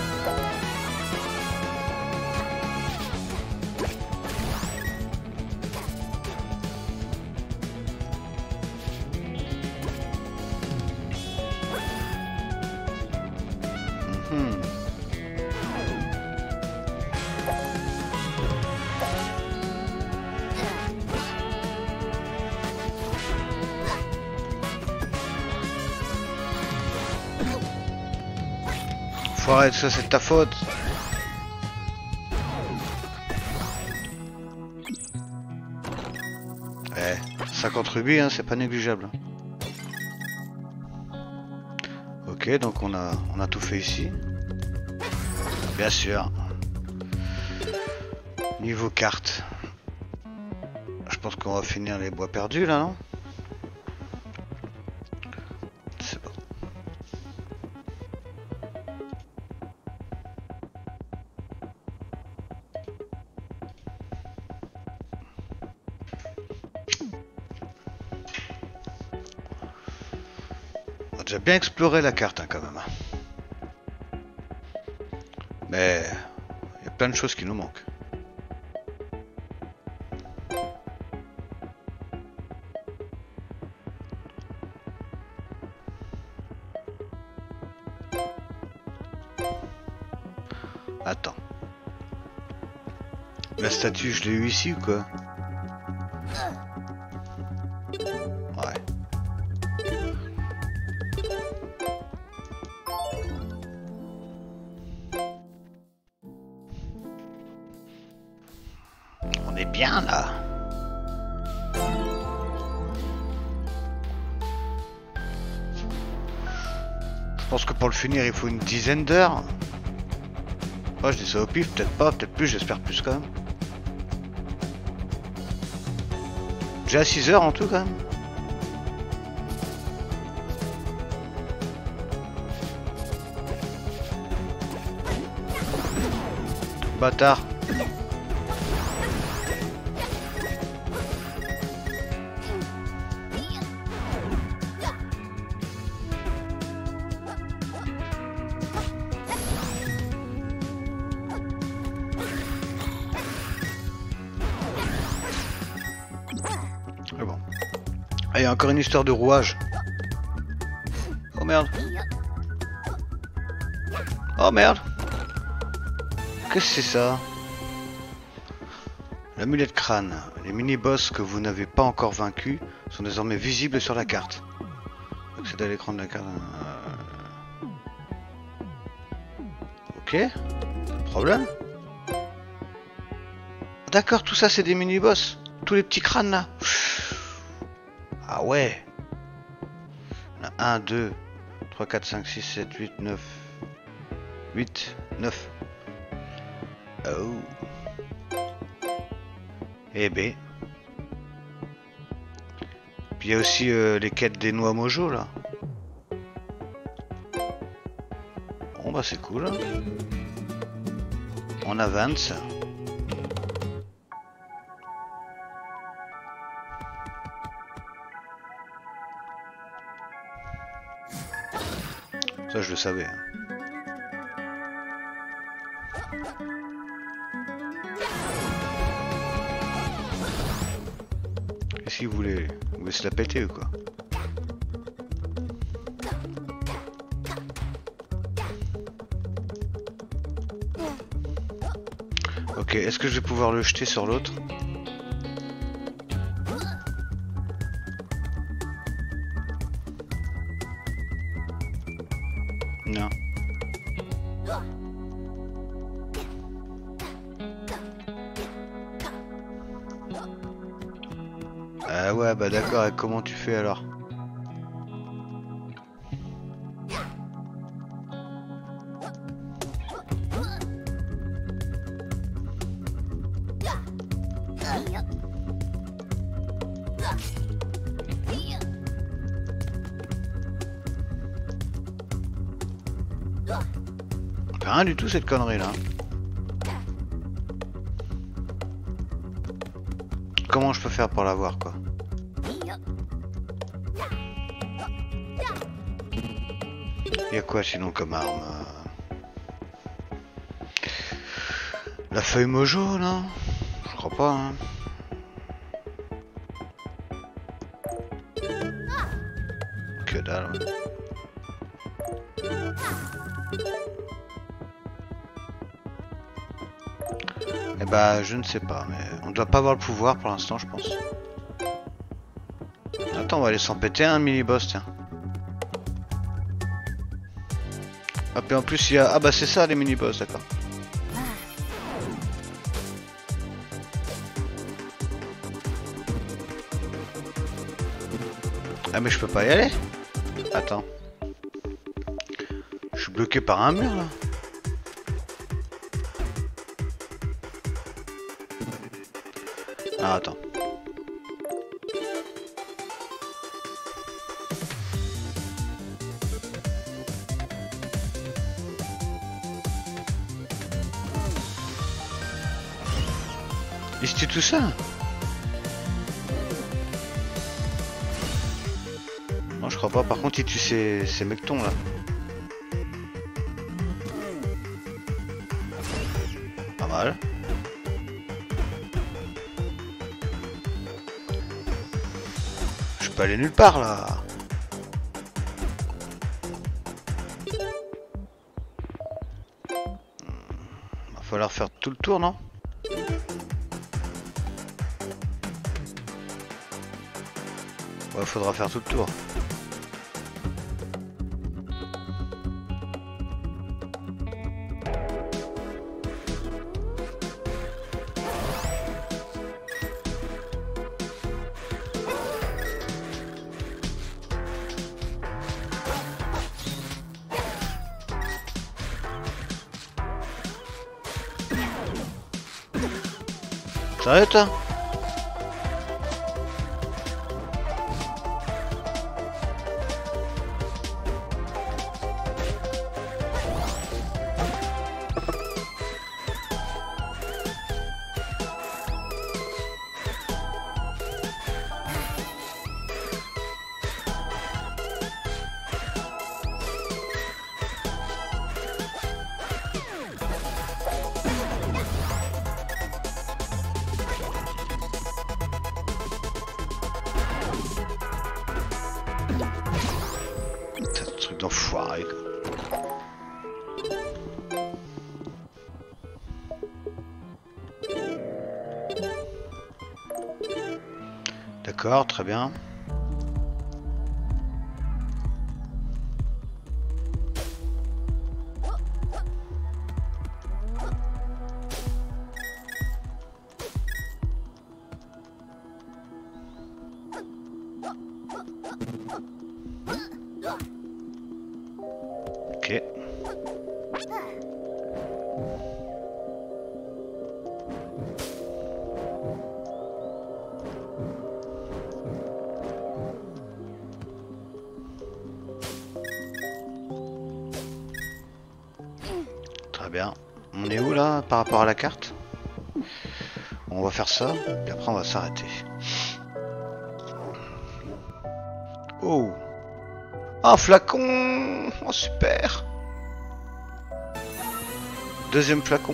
Faut arrêter ça, c'est de ta faute. Eh, 50 rubis, hein, c'est pas négligeable. Ok, donc on a tout fait ici. Bien sûr. Niveau carte. Je pense qu'on va finir les bois perdus là, non? C'est bon. On a déjà bien exploré la carte hein, quand même. Mais il y a plein de choses qui nous manquent. Attends. La statue, je l'ai eu ici ou quoi? Ouais. On est bien là. Je pense que pour le finir, il faut une dizaine d'heures. Oh, je dis ça au pif, peut-être pas, peut-être plus, j'espère plus quand même. J'ai à 6 heures en tout quand même. Bâtard. Mais bon. Ah, il y a encore une histoire de rouage. Oh merde. Oh merde. Qu'est-ce que c'est ça? L'amulette crâne. Les mini-boss que vous n'avez pas encore vaincus sont désormais visibles sur la carte. Accéder à l'écran de la carte. Ok. Problème. D'accord, tout ça c'est des mini-boss. Tous les petits crânes là. Ah ouais. Il y en a 1, 2, 3, 4, 5, 6, 7, 8, 9. 8, 9. Oh. Eh ben. Puis il y a aussi les quêtes des noix mojo là. Bon bah c'est cool. On avance. Ça je le savais. Qu'est-ce qu'il voulait? Vous voulez se la péter ou quoi? Ok, est-ce que je vais pouvoir le jeter sur l'autre? Non. Ah ouais, bah d'accord, et comment tu fais alors? Rien du tout cette connerie là. Comment je peux faire pour l'avoir quoi? Il y a quoi sinon comme arme? La feuille mojo non? Je crois pas hein. Que dalle. Ouais. Eh bah je ne sais pas, mais on doit pas avoir le pouvoir pour l'instant je pense. Attends, on va aller s'en péter un mini-boss tiens. Hop et en plus il y a... Ah bah c'est ça les mini-boss, d'accord. Ah mais je peux pas y aller. Attends. Je suis bloqué par un mur là. Ah attends. Il se tue tout ça? Non je crois pas, par contre il tue ces mectons là. Pas mal. Je peux aller nulle part là. falloir faire tout le tour, non? Ouais, faudra faire tout le tour. Sérieux, toi? Truc d'enfoiré. D'accord, très bien. Ok. Très bien. On est où là par rapport à la carte? On va faire ça, puis après on va s'arrêter. Oh! Un flacon! Oh super! Deuxième flacon.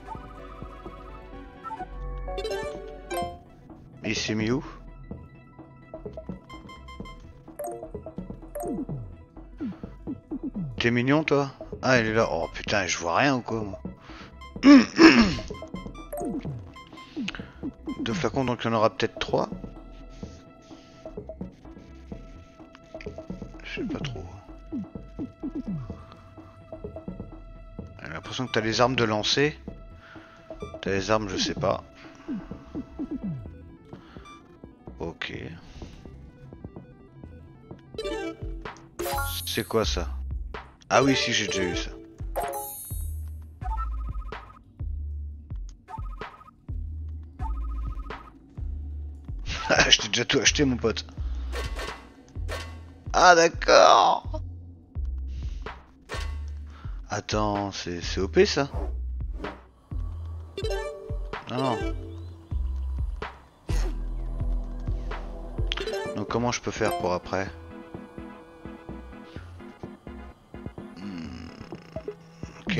Et il s'est mis où? T'es mignon toi? Ah il est là. Oh putain je vois rien ou quoi moi. Deux flacons donc il y en aura peut-être 3. Je sais pas trop. J'ai l'impression que t'as les armes de lancer. T'as les armes je sais pas. Ok. C'est quoi ça? Ah oui si j'ai déjà eu ça. Je t'ai déjà tout acheté mon pote. Ah d'accord. Attends, c'est OP ça? Non, non. Donc comment je peux faire pour après? Ok.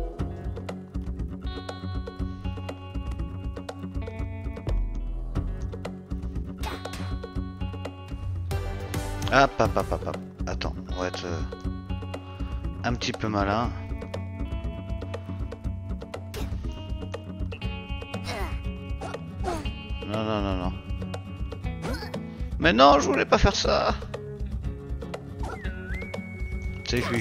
Hop, hop, hop, hop, hop. Attends, on va être un petit peu malin. Non, non, non, non. Mais non, je voulais pas faire ça. C'est lui.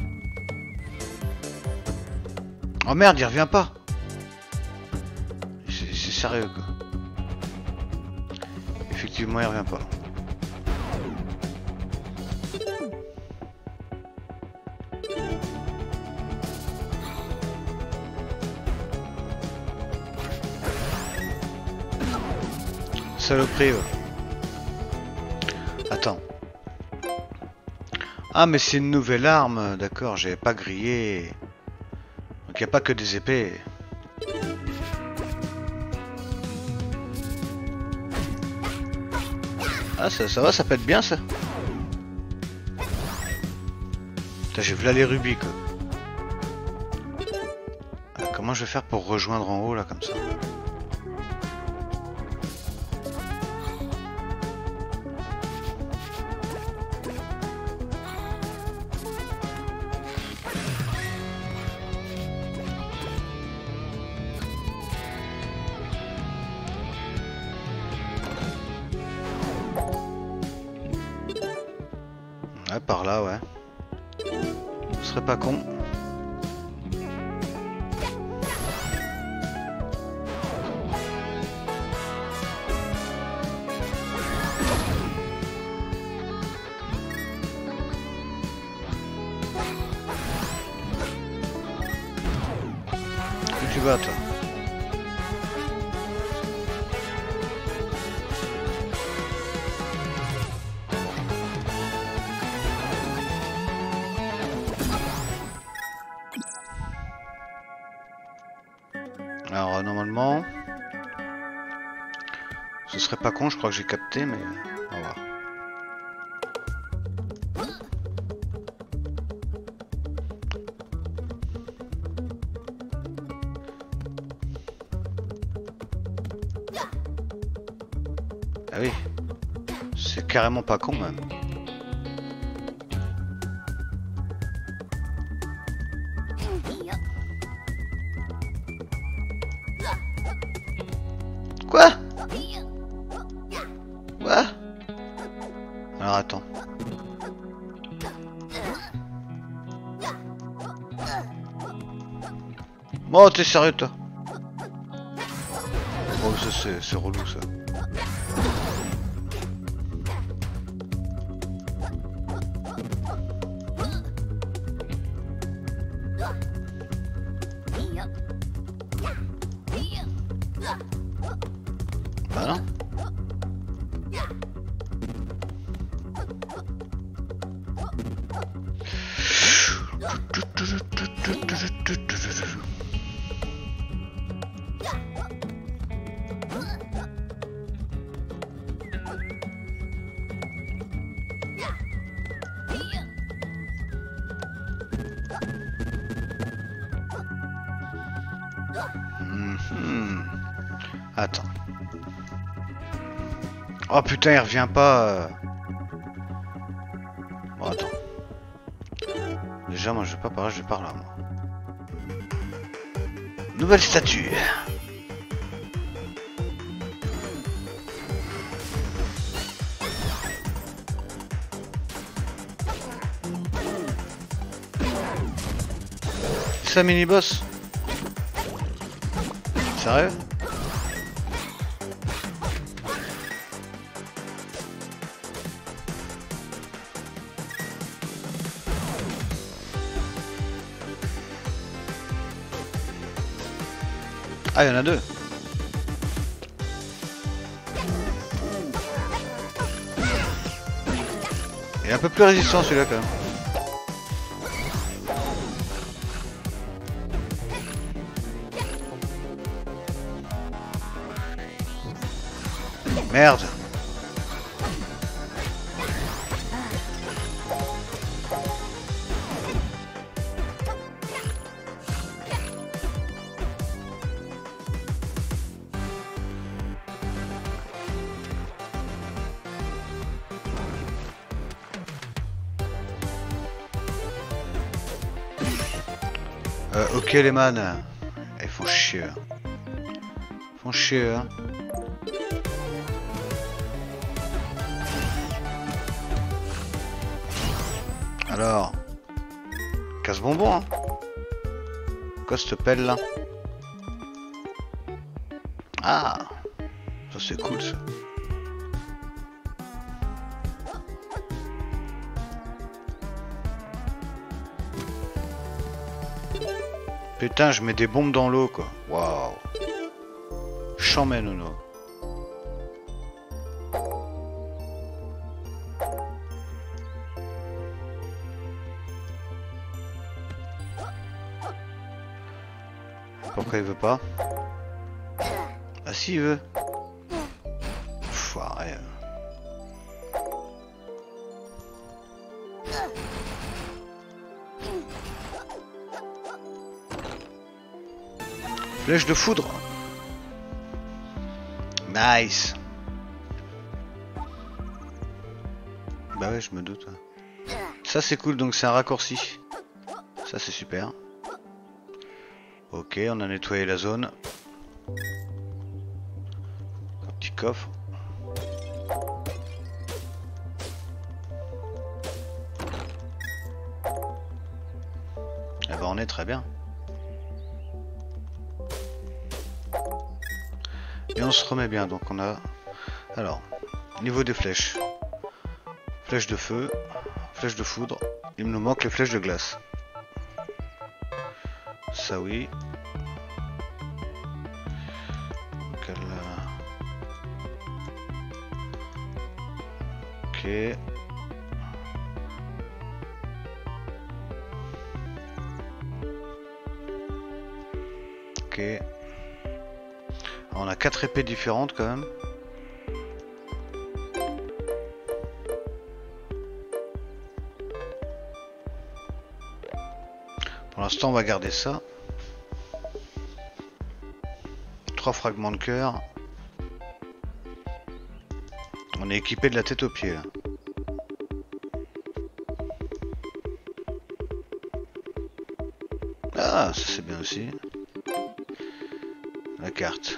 Oh merde, il revient pas. C'est sérieux quoi. Effectivement, il revient pas. Saloperie, ouais. Attends. Ah, mais c'est une nouvelle arme, d'accord, j'avais pas grillé. Donc y a pas que des épées. Ah, ça va, ça pète bien ça. Putain, j'ai vu là les rubis quoi. Ah, comment je vais faire pour rejoindre en haut là comme ça? Ouais, par là, ouais. Ce serait pas con. Où tu vas, toi? Alors normalement, ce serait pas con, je crois que j'ai capté, mais on va voir. Ah oui, c'est carrément pas con même. Quoi? Quoi? Alors attends. Oh, t'es sérieux toi? Oh, ça c'est relou ça. Bah non. Attends. Oh putain, il revient pas. Bon, attends. Déjà, moi je vais pas par là, je vais par là, moi. Nouvelle statue. C'est un mini-boss. Sérieux? Ah, il y en a deux. Il est un peu plus résistant celui-là quand même. Merde. Ok les man. Ils font chier. Ils font chier hein. Alors, casse-bonbon, hein. Quoi cette pelle là? Ah, ça c'est cool ça. Putain, je mets des bombes dans l'eau quoi. Waouh. Chant mais nono. Pourquoi il veut pas? Ah si il veut. Foiré. Flèche de foudre. Nice. Bah ouais, je me doute. Ça c'est cool, donc c'est un raccourci. Ça c'est super. Ok, on a nettoyé la zone. Un petit coffre. bah on est très bien. Et on se remet bien, donc on a... Alors, niveau des flèches. Flèches de feu, flèches de foudre. Il nous manque les flèches de glace. Ça oui. Donc elle... Ok. Ok. On a 4 épées différentes quand même. Pour l'instant on va garder ça. 3 fragments de cœur. On est équipé de la tête aux pieds là. Ah, ça c'est bien aussi. La carte.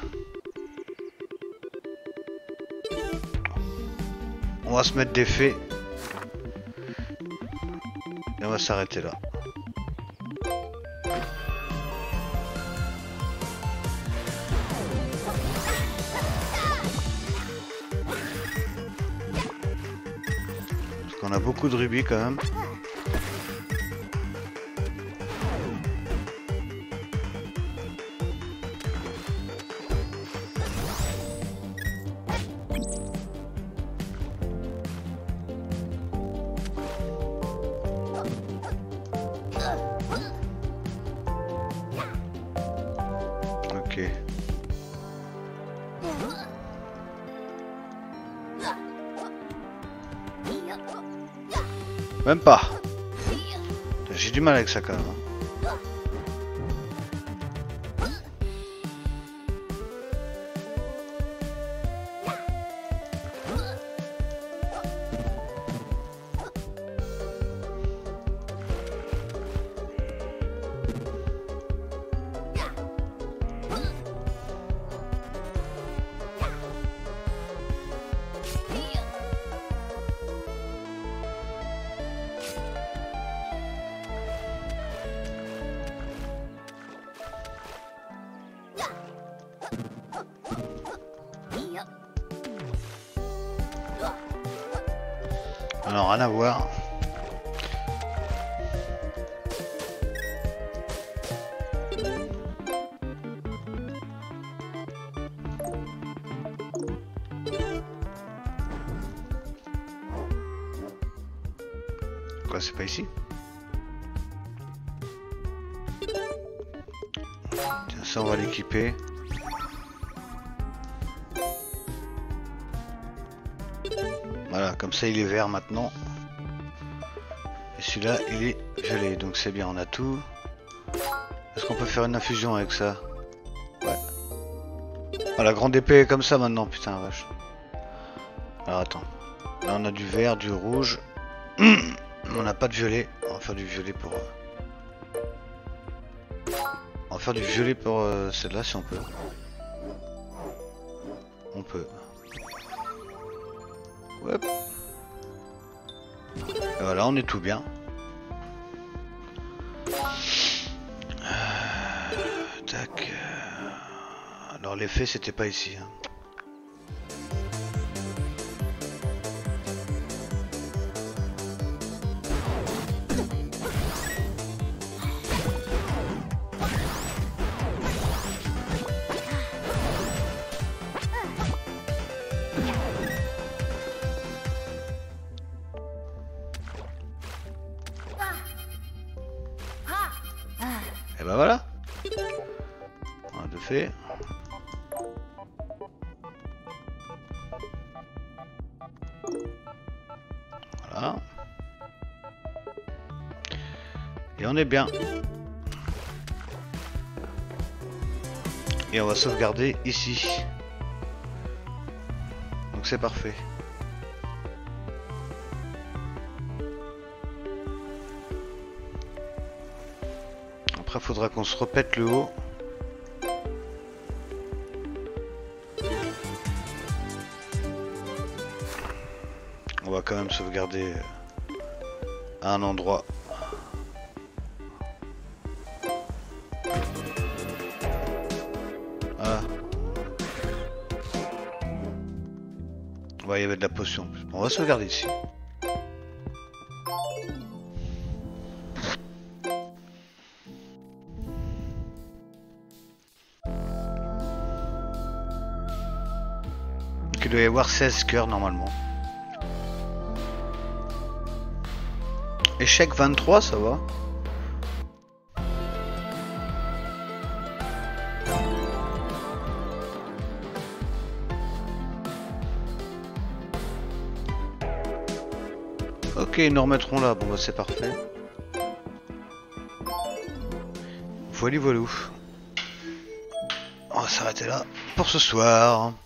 On va se mettre des fées. Et on va s'arrêter là. Parce qu'on a beaucoup de rubis quand même. Ok. Même pas. J'ai du mal avec ça quand même. Alors rien à voir. Quoi, c'est pas ici? Tiens, ça on va l'équiper. Voilà, comme ça il est vert maintenant. Et celui-là il est violet, donc c'est bien, on a tout. Est-ce qu'on peut faire une infusion avec ça? Ouais. Oh, la grande épée est comme ça maintenant, putain vache. Alors attends. Là on a du vert, du rouge. On n'a pas de violet. On va faire du violet pour... On va faire du violet pour celle-là si on peut. On peut. Hop. Et voilà, on est tout bien. Tac. Alors l'effet c'était pas ici. Hein. Et ben voilà. On a deux faits. Voilà. Et on est bien. Et on va sauvegarder ici. Donc c'est parfait. Après faudra qu'on se repète le haut. On va quand même sauvegarder à un endroit. Ouais, il y avait de la potion. On va sauvegarder ici. Il doit y avoir 16 cœurs normalement. Échec 23, ça va. Ok, ils nous remettront là. Bon bah c'est parfait. Voilà, voilà. On va s'arrêter là pour ce soir.